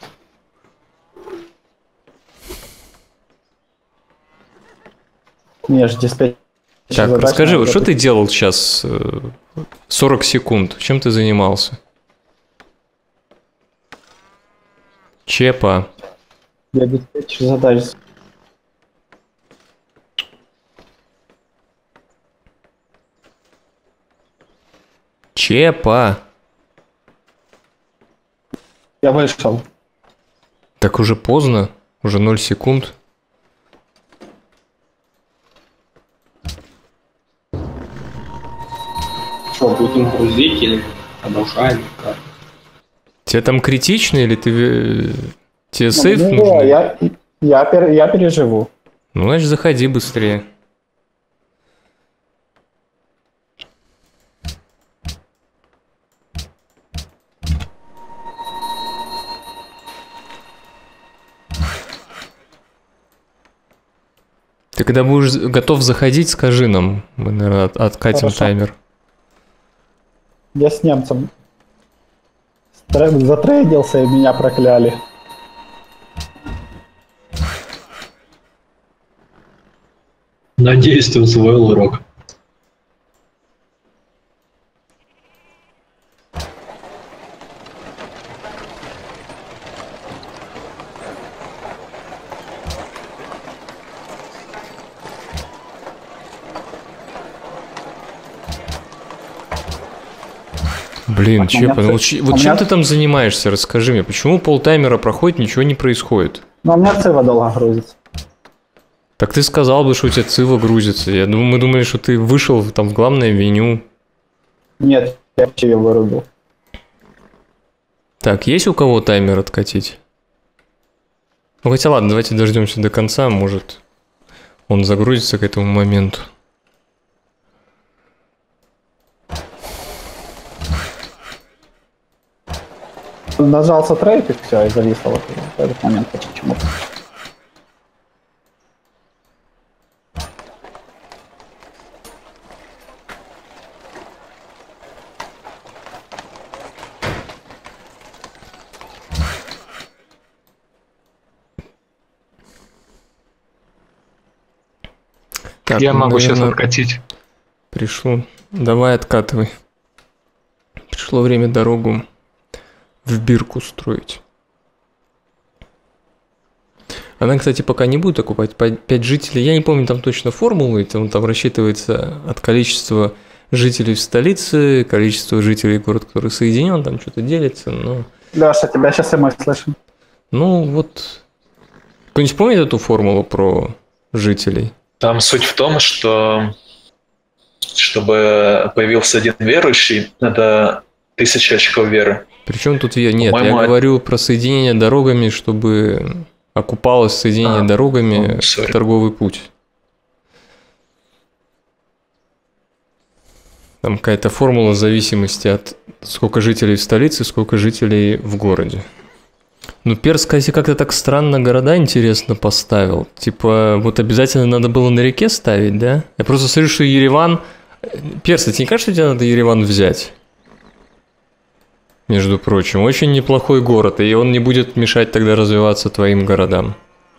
Не, ж диспетчер. Так, задач расскажи, надо вот что ты запустить. делал сейчас э, сорок секунд? Чем ты занимался? Чепа. Я диспетчер задач. Чепа. Я вышел. Так уже поздно, уже ноль секунд. Что, будем грузить или продолжаем? Как? Тебе там критично или ты... э, Тебе сейф Ну, нужен? я, я, пер- я переживу. Ну, значит, заходи быстрее. Ты когда будешь готов заходить, скажи нам. Мы, наверное, от- откатим Хорошо. таймер. Я с немцем. С Тред затрейдился и меня прокляли. Надеюсь, ты усвоил урок. Блин, Так, Чепа, у меня ну вот, ц- ч- у вот меня- чем ты там занимаешься, расскажи мне, почему полтаймера проходит, ничего не происходит? Но у меня цива долго грузится. Так ты сказал бы, что у тебя цива грузится. Я думаю, мы думали, что ты вышел там в главное меню. Нет, я вообще ее вырубил. Так, есть у кого таймер откатить? Ну хотя ладно, давайте дождемся до конца, может он загрузится к этому моменту. Нажался трейд и все, и зависло вот в этот момент почему-то. Так, Я ну, могу сейчас наверное, откатить. пришло. Давай откатывай. Пришло время дорогу в бирку строить. Она, кстати, пока не будет окупать пять жителей. Я не помню там точно формулы, там, там рассчитывается от количества жителей в столице, количество жителей город, который соединен, там что-то делится, но... Леша, тебя сейчас и мы слышим. Ну вот... Кто-нибудь помнит эту формулу про жителей? Там суть в том, что чтобы появился один верующий, надо тысяча очков веры. Причем тут я... Нет, я По-моему, говорю про соединение дорогами, чтобы окупалось соединение А, дорогами ну, sorry. в торговый путь. Там какая-то формула зависимости от сколько жителей в столице, сколько жителей в городе. Ну, Перс, кстати, как-то так странно города, интересно, поставил. Типа, вот обязательно надо было на реке ставить, да? Я просто смотрю, что Ереван... Перс, а тебе не кажется, что тебе надо Ереван взять? Между прочим, очень неплохой город, и он не будет мешать тогда развиваться твоим городам.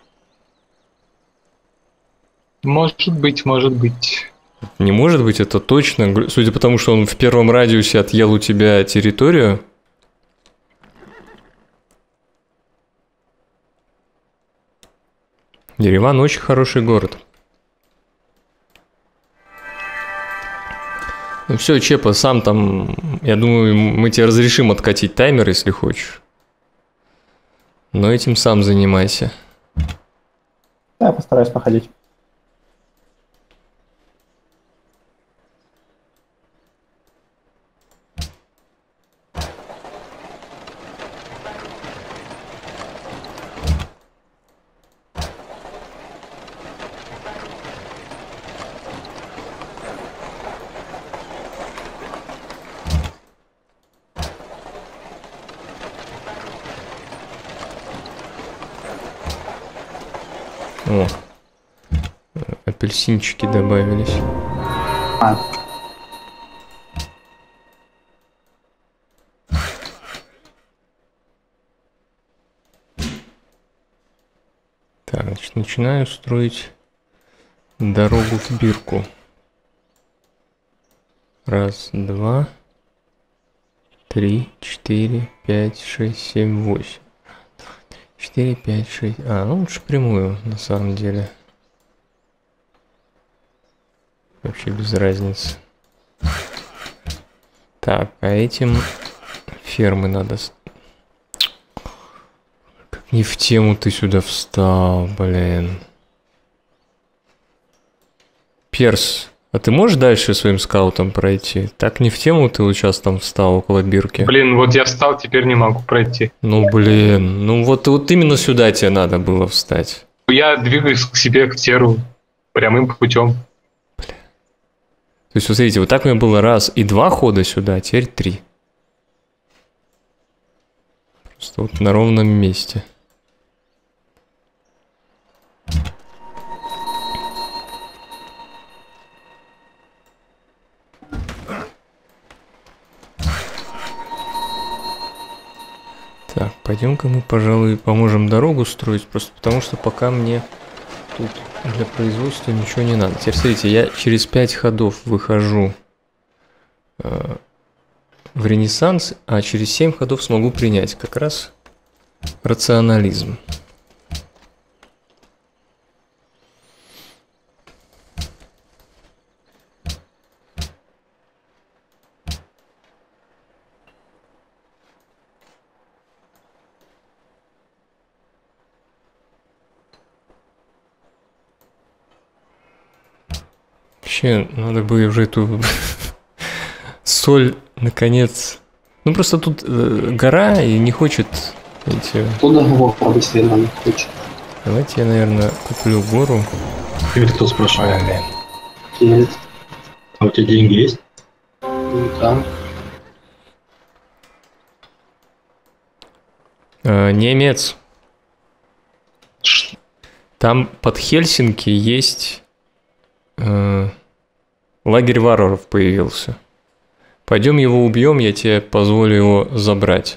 Может быть, может быть. Не может быть, это точно. Судя по тому, что он в первом радиусе отъел у тебя территорию. Ереван очень хороший город. Ну все, Чепа, сам там, я думаю, мы тебе разрешим откатить таймер, если хочешь. Но этим сам занимайся. Да, я постараюсь походить. О, апельсинчики добавились. А, Так, значит, начинаю строить дорогу в бирку. Раз, два, три, четыре, пять, шесть, семь, восемь. четыре, пять, шесть. А, ну лучше прямую, на самом деле. Вообще без разницы. Так, а этим фермы надо... Как не в тему ты сюда встал, блин. Перс, а ты можешь дальше своим скаутом пройти? Так не в тему ты вот сейчас там встал около бирки. Блин, вот я встал, теперь не могу пройти. Ну блин, ну вот, вот именно сюда тебе надо было встать. Я двигаюсь к себе, к теру, прямым путем. То есть, вот смотрите, вот так у меня было раз и два хода сюда, а теперь три. Просто вот на ровном месте. пойдем-ка мы, пожалуй, поможем дорогу строить, просто потому что пока мне тут для производства ничего не надо. Теперь смотрите, я через пять ходов выхожу э, в Ренессанс, а через семь ходов смогу принять как раз рационализм. Вообще, надо бы уже эту соль, наконец... Ну, просто тут э, гора и не хочет эти... Кто договор быстрее не хочет? Давайте я, наверное, куплю гору. Теперь кто спрашивает? Нет. А у тебя деньги есть? Ну, да. Э, немец. Там под Хельсинки есть... Э, лагерь варваров появился. Пойдем его убьем, я тебе позволю его забрать.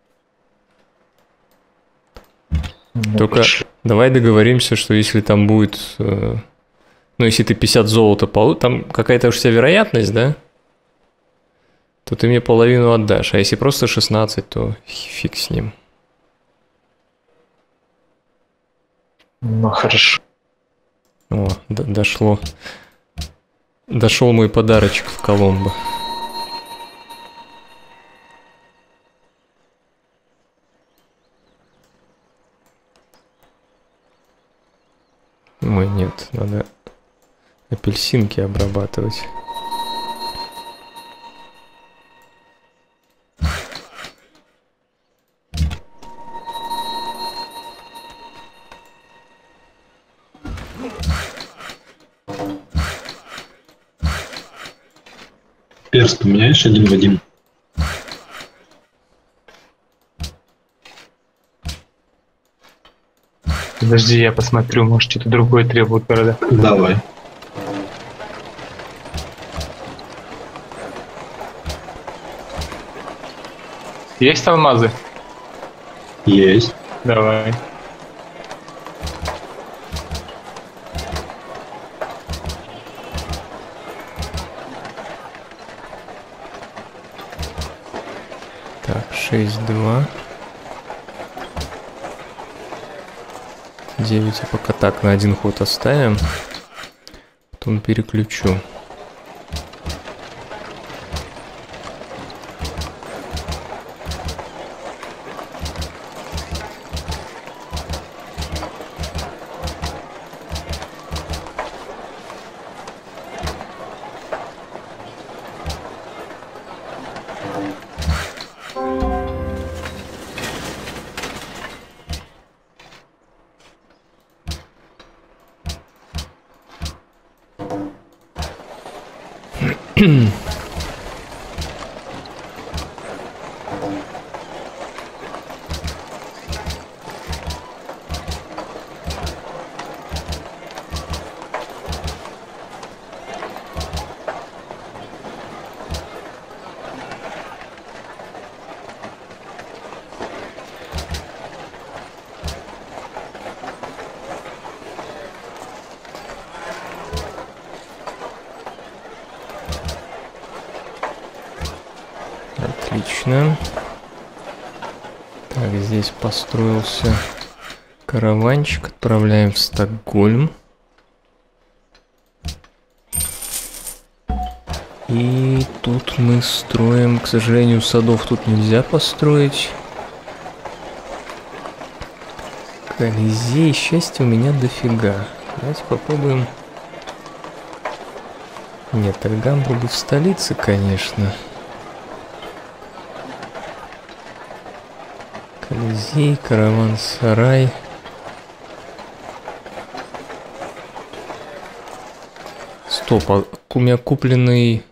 Только давай договоримся, что если там будет... Э, ну, если ты пятьдесят золота получишь, там какая-то уж вся вероятность, да? То ты мне половину отдашь. А если просто шестнадцать, то фиг с ним. Ну, хорошо. О, д- дошло. Дошел мой подарочек в Коломбо. Ой, нет, надо апельсинки обрабатывать. Перс поменяешь один в один? Подожди, я посмотрю, может что-то другое требует города. Давай. Есть алмазы? Есть. Давай. Так, шесть, два. девять, а пока так, на один ход оставим. Потом переключу. Отлично. Так, здесь построился караванчик. Отправляем в Стокгольм. И тут мы строим, к сожалению, садов тут нельзя построить. Колизей, счастья у меня дофига. Давайте попробуем. Нет, Альгамбру бы в столице, конечно. Колизей, караван-сарай. Стоп, а у меня купленный...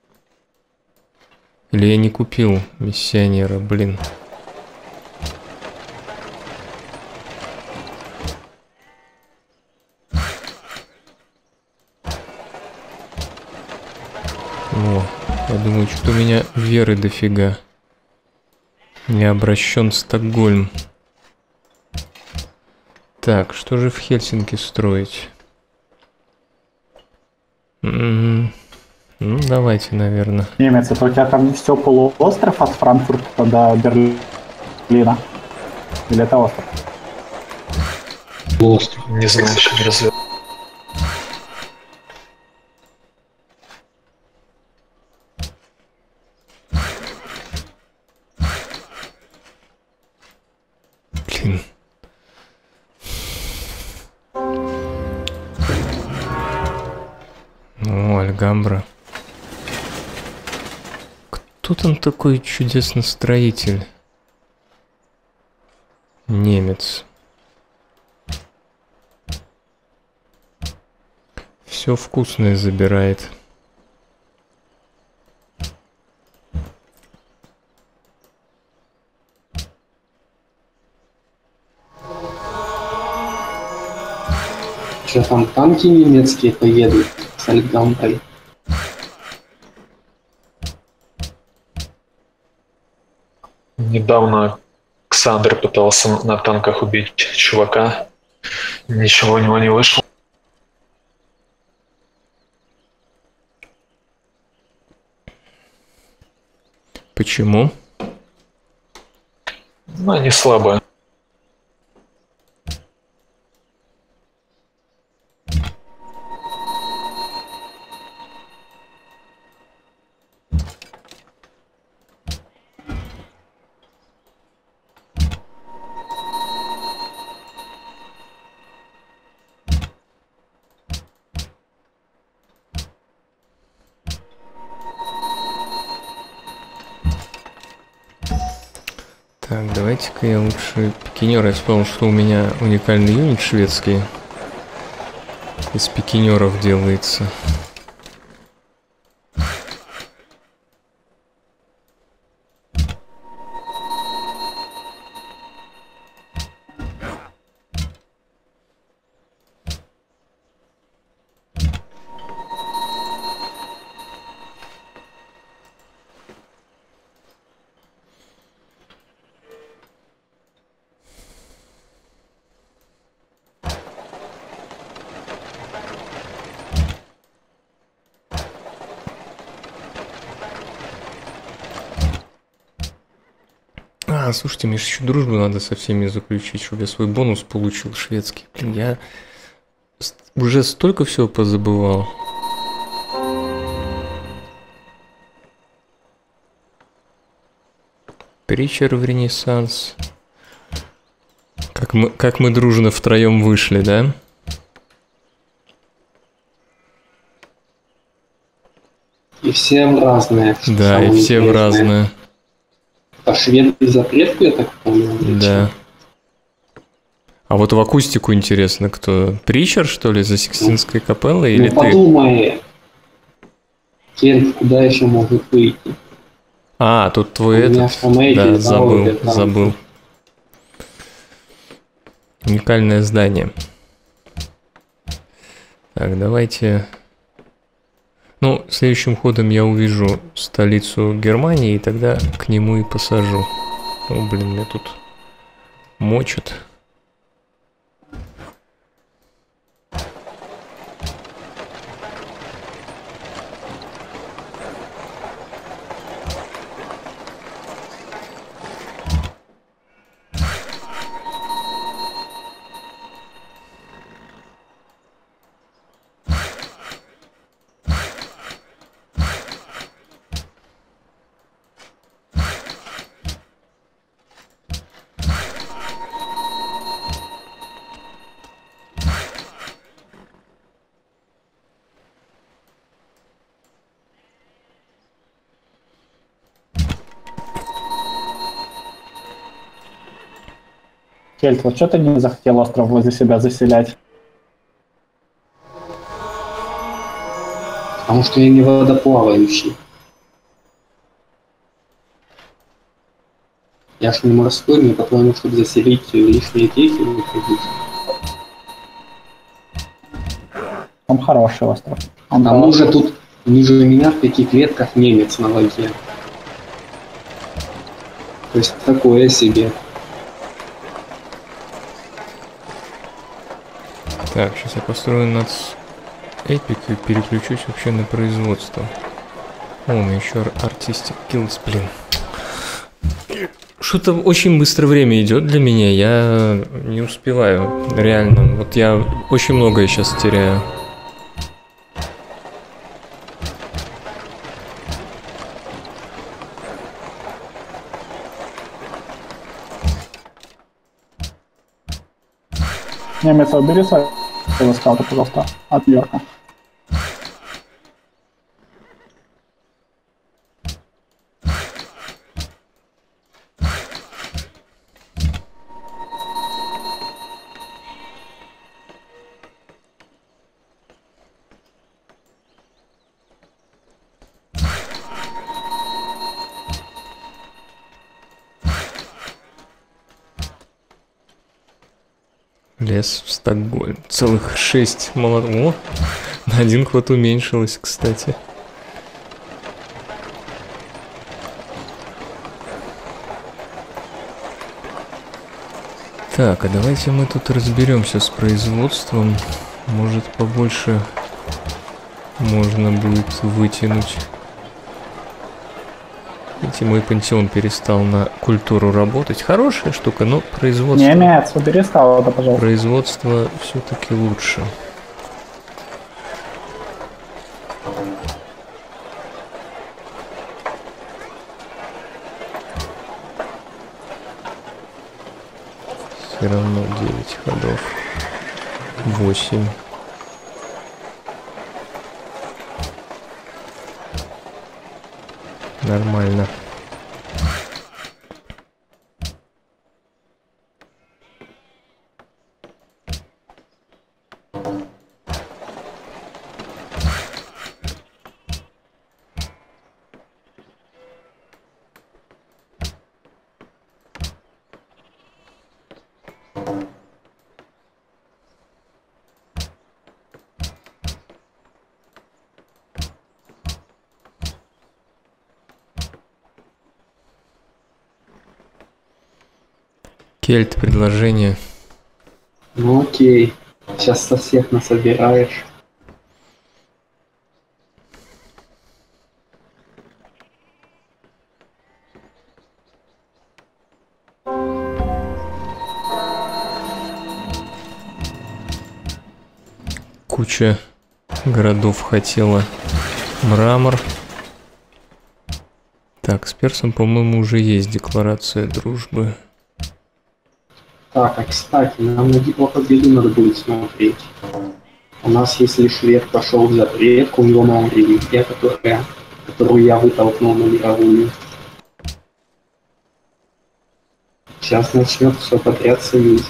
Или я не купил миссионера, блин. О, я думаю, что у меня веры дофига. Не обращен Стокгольм. Так, что же в Хельсинки строить? М-м-м. Ну, давайте, наверное. Немец, это у тебя там все полуостров от Франкфурта до Берлина? Или это остров? Остров. Не знаю, еще не развел. Блин. О, Альгамбра. Кто там такой чудесный строитель? Немец. Все вкусное забирает. Что там танки немецкие поедут с Альгамброй? Недавно Александр пытался на танках убить чувака. Ничего у него не вышло. Почему? Ну, они слабые. Так, давайте-ка я лучше пикинера. Я вспомнил, что у меня уникальный юнит шведский. Из пикинеров делается. А, слушайте, мне же еще дружбу надо со всеми заключить, чтобы я свой бонус получил шведский. Блин, я уже столько всего позабывал. Притчер в Ренессанс. Как мы, как мы дружно втроем вышли, да? И всем разные. Да, и всем разное. А шведы запретку, я так понял? Да. А вот в акустику интересно, кто? Притчер, что ли, за Сикстинской капеллой, или ну, ты? Подумай, Кент, куда еще могут выйти? А, тут твой У меня этот. фонейки, Да, да, забыл, вот это. забыл. Уникальное здание. Так, давайте... Ну, следующим ходом я увижу столицу Германии, и тогда к нему и посажу. О, блин, меня тут мочат. Кельт, вот что ты не захотел остров возле себя заселять? Потому что я не водоплавающий. Я ж не морской, мне по-твоему, чтобы заселить лишние кейсы выходить. Там хороший остров. Он Там уже тут ниже меня в пяти клетках немец на воде. То есть такое себе. Так, сейчас я построю над Epic и переключусь вообще на производство. О, у меня еще Artistic Kills, блин. Что-то очень быстро время идет для меня, я не успеваю, реально. Вот я очень многое сейчас теряю. Немец, убери своего скаута, пожалуйста, от Нью-Йорка. Лес в Стокгольм. Целых шесть молот... О, на один ход уменьшилось, кстати. Так, а давайте мы тут разберемся с производством. Может, побольше можно будет вытянуть. Видите, мой пантеон перестал на культуру работать. Хорошая штука, но производство... Немец, убери скаута, пожалуйста. Производство все-таки лучше. Все равно девять ходов. восемь. Нормально. Кельт, предложение. Ну окей. Сейчас со всех насобираешь. Куча городов хотела мрамор. Так, с персом, по-моему, уже есть декларация дружбы. Так, а кстати, нам на Диплопобеду надо будет смотреть. У нас, если швед пошел в запрет, у него мало религия, которая, которую я вытолкнул на мировую. Сейчас начнет все подряд союзить.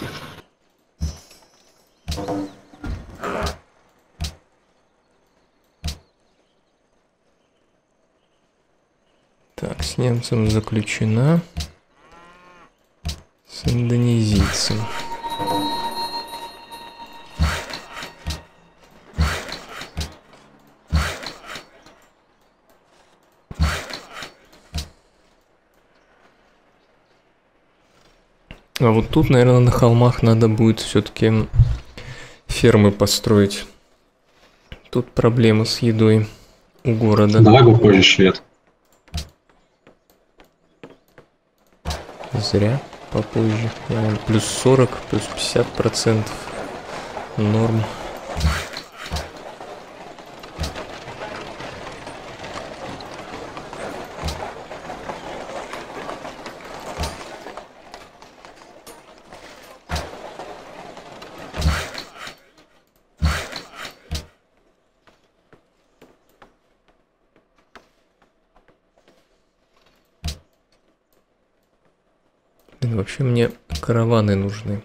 Так, с немцем заключена. С индонезийцем. А вот тут, наверное, на холмах надо будет все-таки фермы построить. Тут проблемы с едой у города. Давай попозже, швед. Зря. Попозже. Наверное, плюс сорок, плюс пятьдесят процентов. Норм. Вообще мне караваны нужны.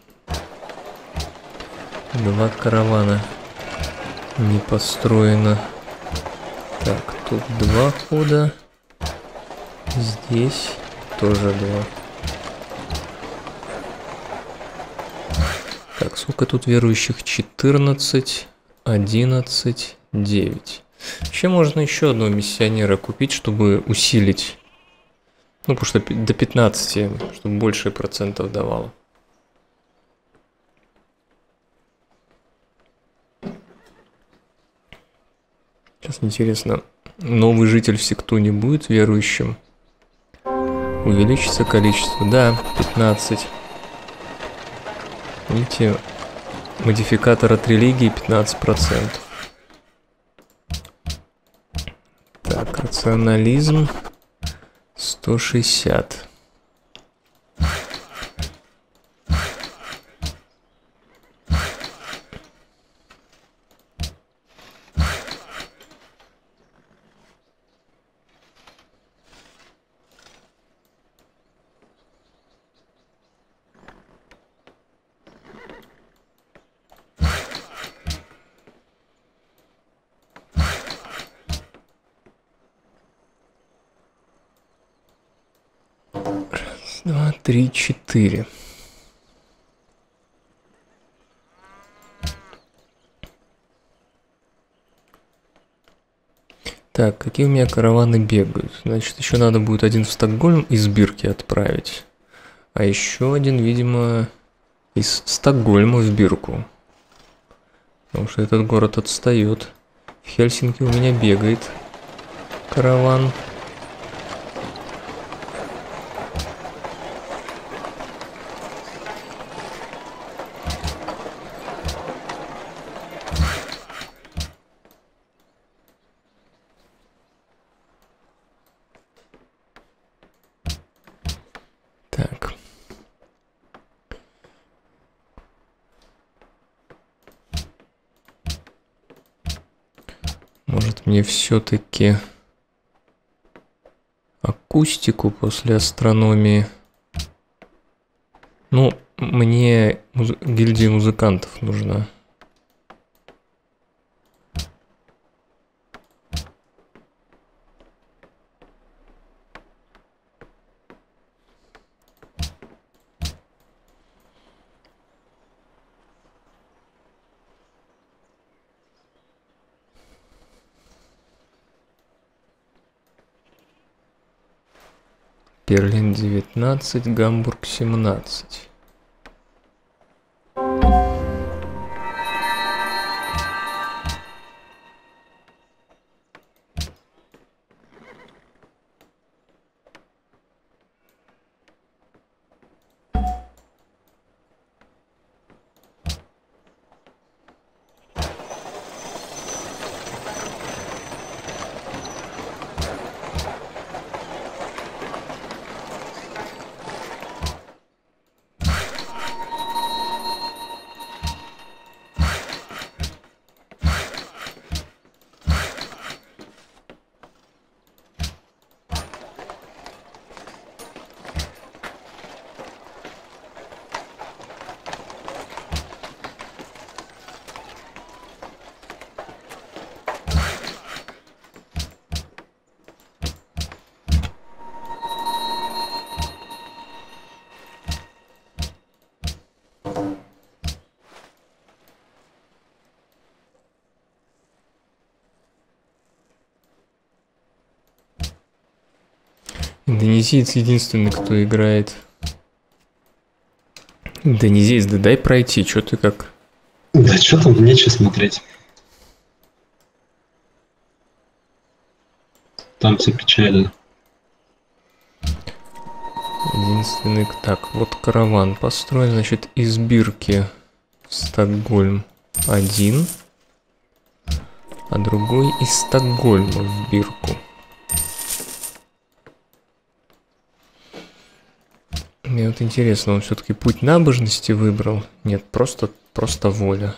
Два каравана не построено. Так, тут два хода. Здесь тоже два. Так, сколько тут верующих? четырнадцать, одиннадцать, девять. Вообще можно еще одного миссионера купить, чтобы усилить Ну, потому что пи- до пятнадцати, чтобы больше процентов давало. Сейчас интересно, новый житель в Сектуне будет верующим? Увеличится количество? Да, пятнадцать. Видите, модификатор от религии пятнадцать процентов. Так, рационализм сто шестьдесят. Два, три, четыре. Так, какие у меня караваны бегают? Значит, еще надо будет один в Стокгольм из Бирки отправить. А еще один, видимо, из Стокгольма в Бирку. Потому что этот город отстает. В Хельсинки у меня бегает караван. Так. Может, мне все-таки акустику после астрономии? Ну, мне муз... гильдия музыкантов нужна. Берлин девятнадцать, Гамбург семнадцать. Индонезиец единственный, кто играет. Индонезиец, да дай пройти, что ты как... Да что там, нечего смотреть. Там все печально. Единственный... Так, вот караван построен, значит, из Бирки в Стокгольм один, а другой из Стокгольма в Бирку. Мне вот интересно, он все-таки путь набожности выбрал? Нет, просто, просто воля.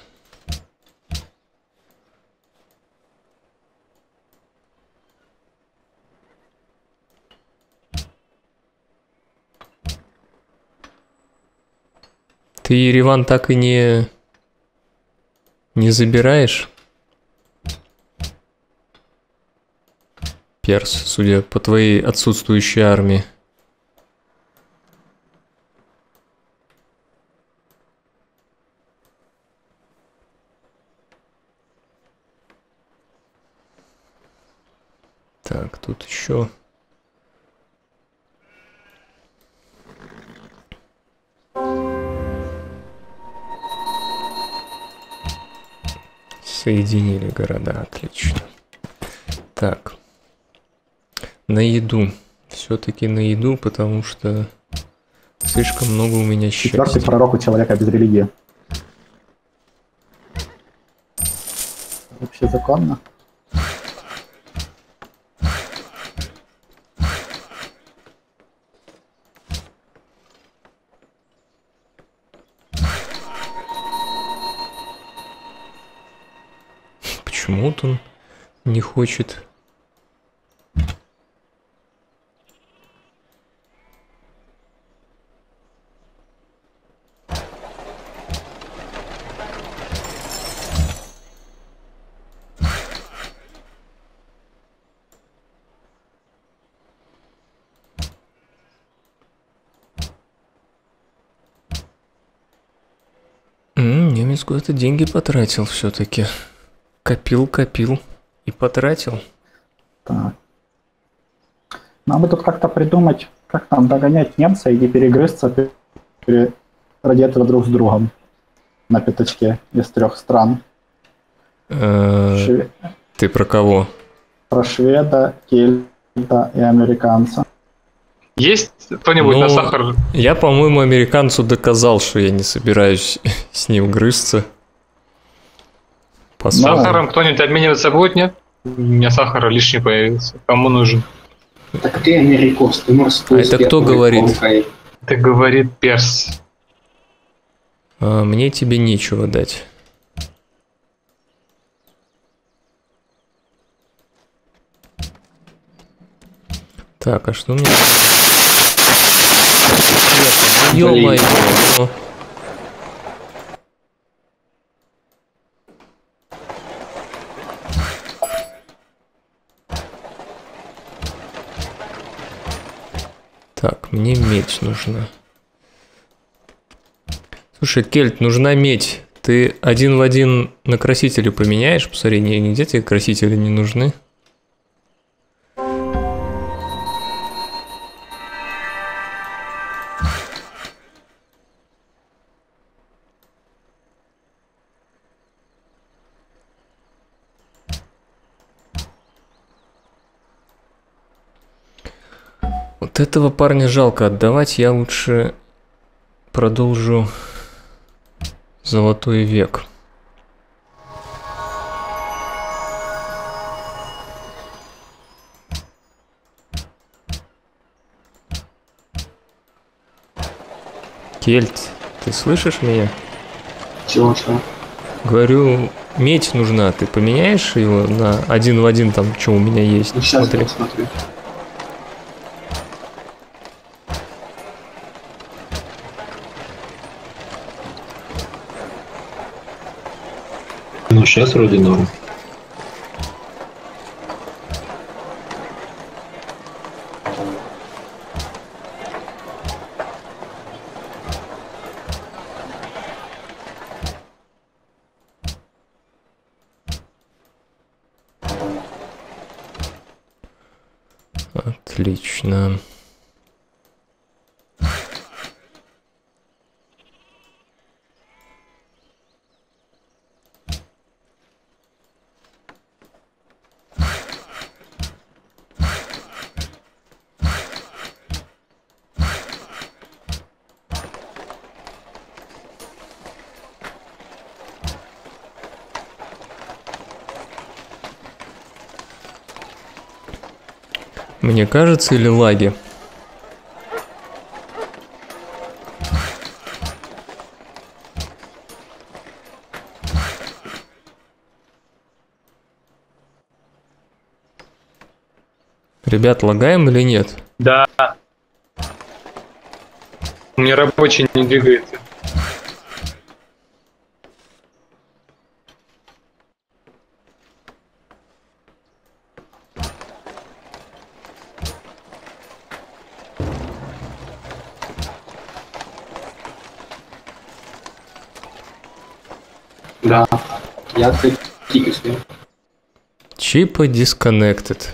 Ты Ереван так и не... не забираешь? Перс, судя по твоей отсутствующей армии. Так, тут еще Соединили города, отлично. Так. На еду. Все-таки на еду, потому что слишком много у меня Четвертый счастья. пророк у человека без религии. Вообще законно? Почему-то он не хочет. М, Немец куда-то деньги потратил все-таки. Копил, копил и потратил. Так. Нам бы тут как-то придумать, как нам догонять немца и не перегрызться пе- пере- ради этого друг с другом на пятачке из трех стран. Э, Шве- Ты про кого? Про шведа, кельта и американца. Есть кто-нибудь Ну, на сахар? Я, по-моему, американцу доказал, что я не собираюсь с ним грызться. По Ну, сути. Сахаром кто-нибудь обмениваться будет, нет? У меня сахара лишний появился. Кому нужен? Так ты америкос, ты морской. А это кто светлый, говорит? тонкой. Это говорит перс. А, мне тебе нечего дать. Так, а что мне... Ё-моё. Так, мне медь нужна. Слушай, Кельт, нужна медь. Ты один в один на красители поменяешь? Посмотри, не- нигде тебе красители не нужны. Вот этого парня жалко отдавать, я лучше продолжу Золотой век. Кельт, ты слышишь меня? Чего, что? Говорю, медь нужна, ты поменяешь его на один в один там, что у меня есть? Ну, сейчас Смотри. я посмотрю. Ну, сейчас вроде норм. Отлично. Мне кажется, или лаги? Ребят, лагаем или нет? Да. У меня рабочий не двигается. Да. Я открыть тикеты. Чипа disconnected.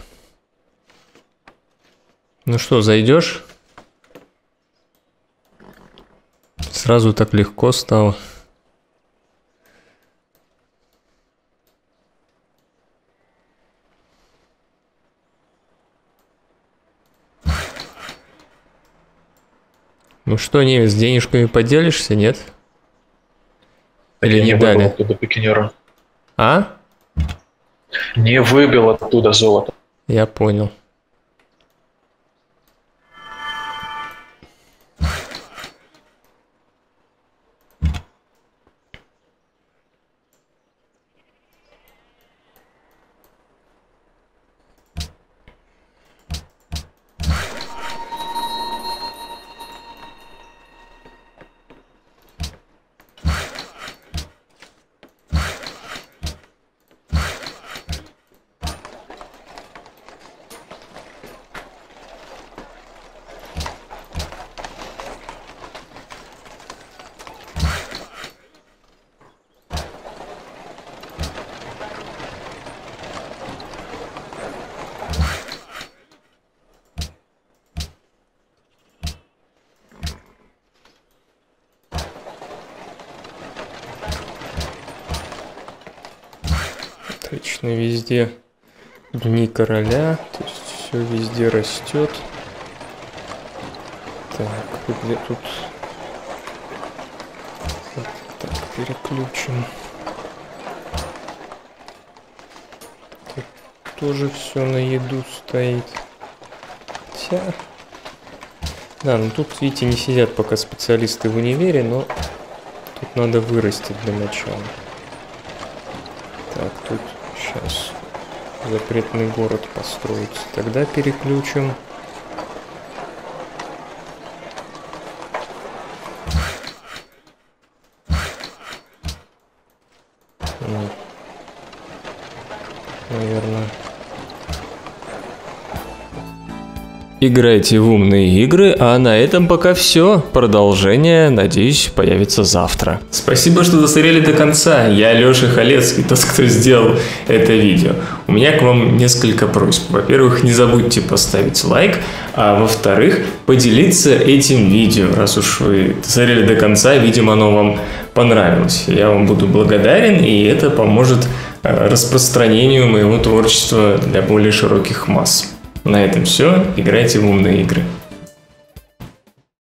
Ну что, зайдешь? Сразу так легко стало. Ну что, немец, денежками поделишься, нет? Или Я не не выбил дали? оттуда пикинера. А? Не выбил оттуда золото. Я понял. Точно везде дни короля, то есть все везде растет. Так, где тут? Вот так, переключим. Тут тоже все на еду стоит. Хотя... Да, ну тут, видите, не сидят пока специалисты в универе, но тут надо вырастить для начала. Так, тут сейчас запретный город построится. Тогда переключим. Ну, наверное. Играйте в умные игры, а на этом пока все. Продолжение, надеюсь, появится завтра. Спасибо, что досмотрели до конца. Я Лёша Халецкий, тот, кто сделал это видео. У меня к вам несколько просьб. Во-первых, не забудьте поставить лайк, а во-вторых, поделиться этим видео. Раз уж вы досмотрели до конца, видимо, оно вам понравилось. Я вам буду благодарен, и это поможет распространению моего творчества для более широких масс. На этом все. Играйте в умные игры.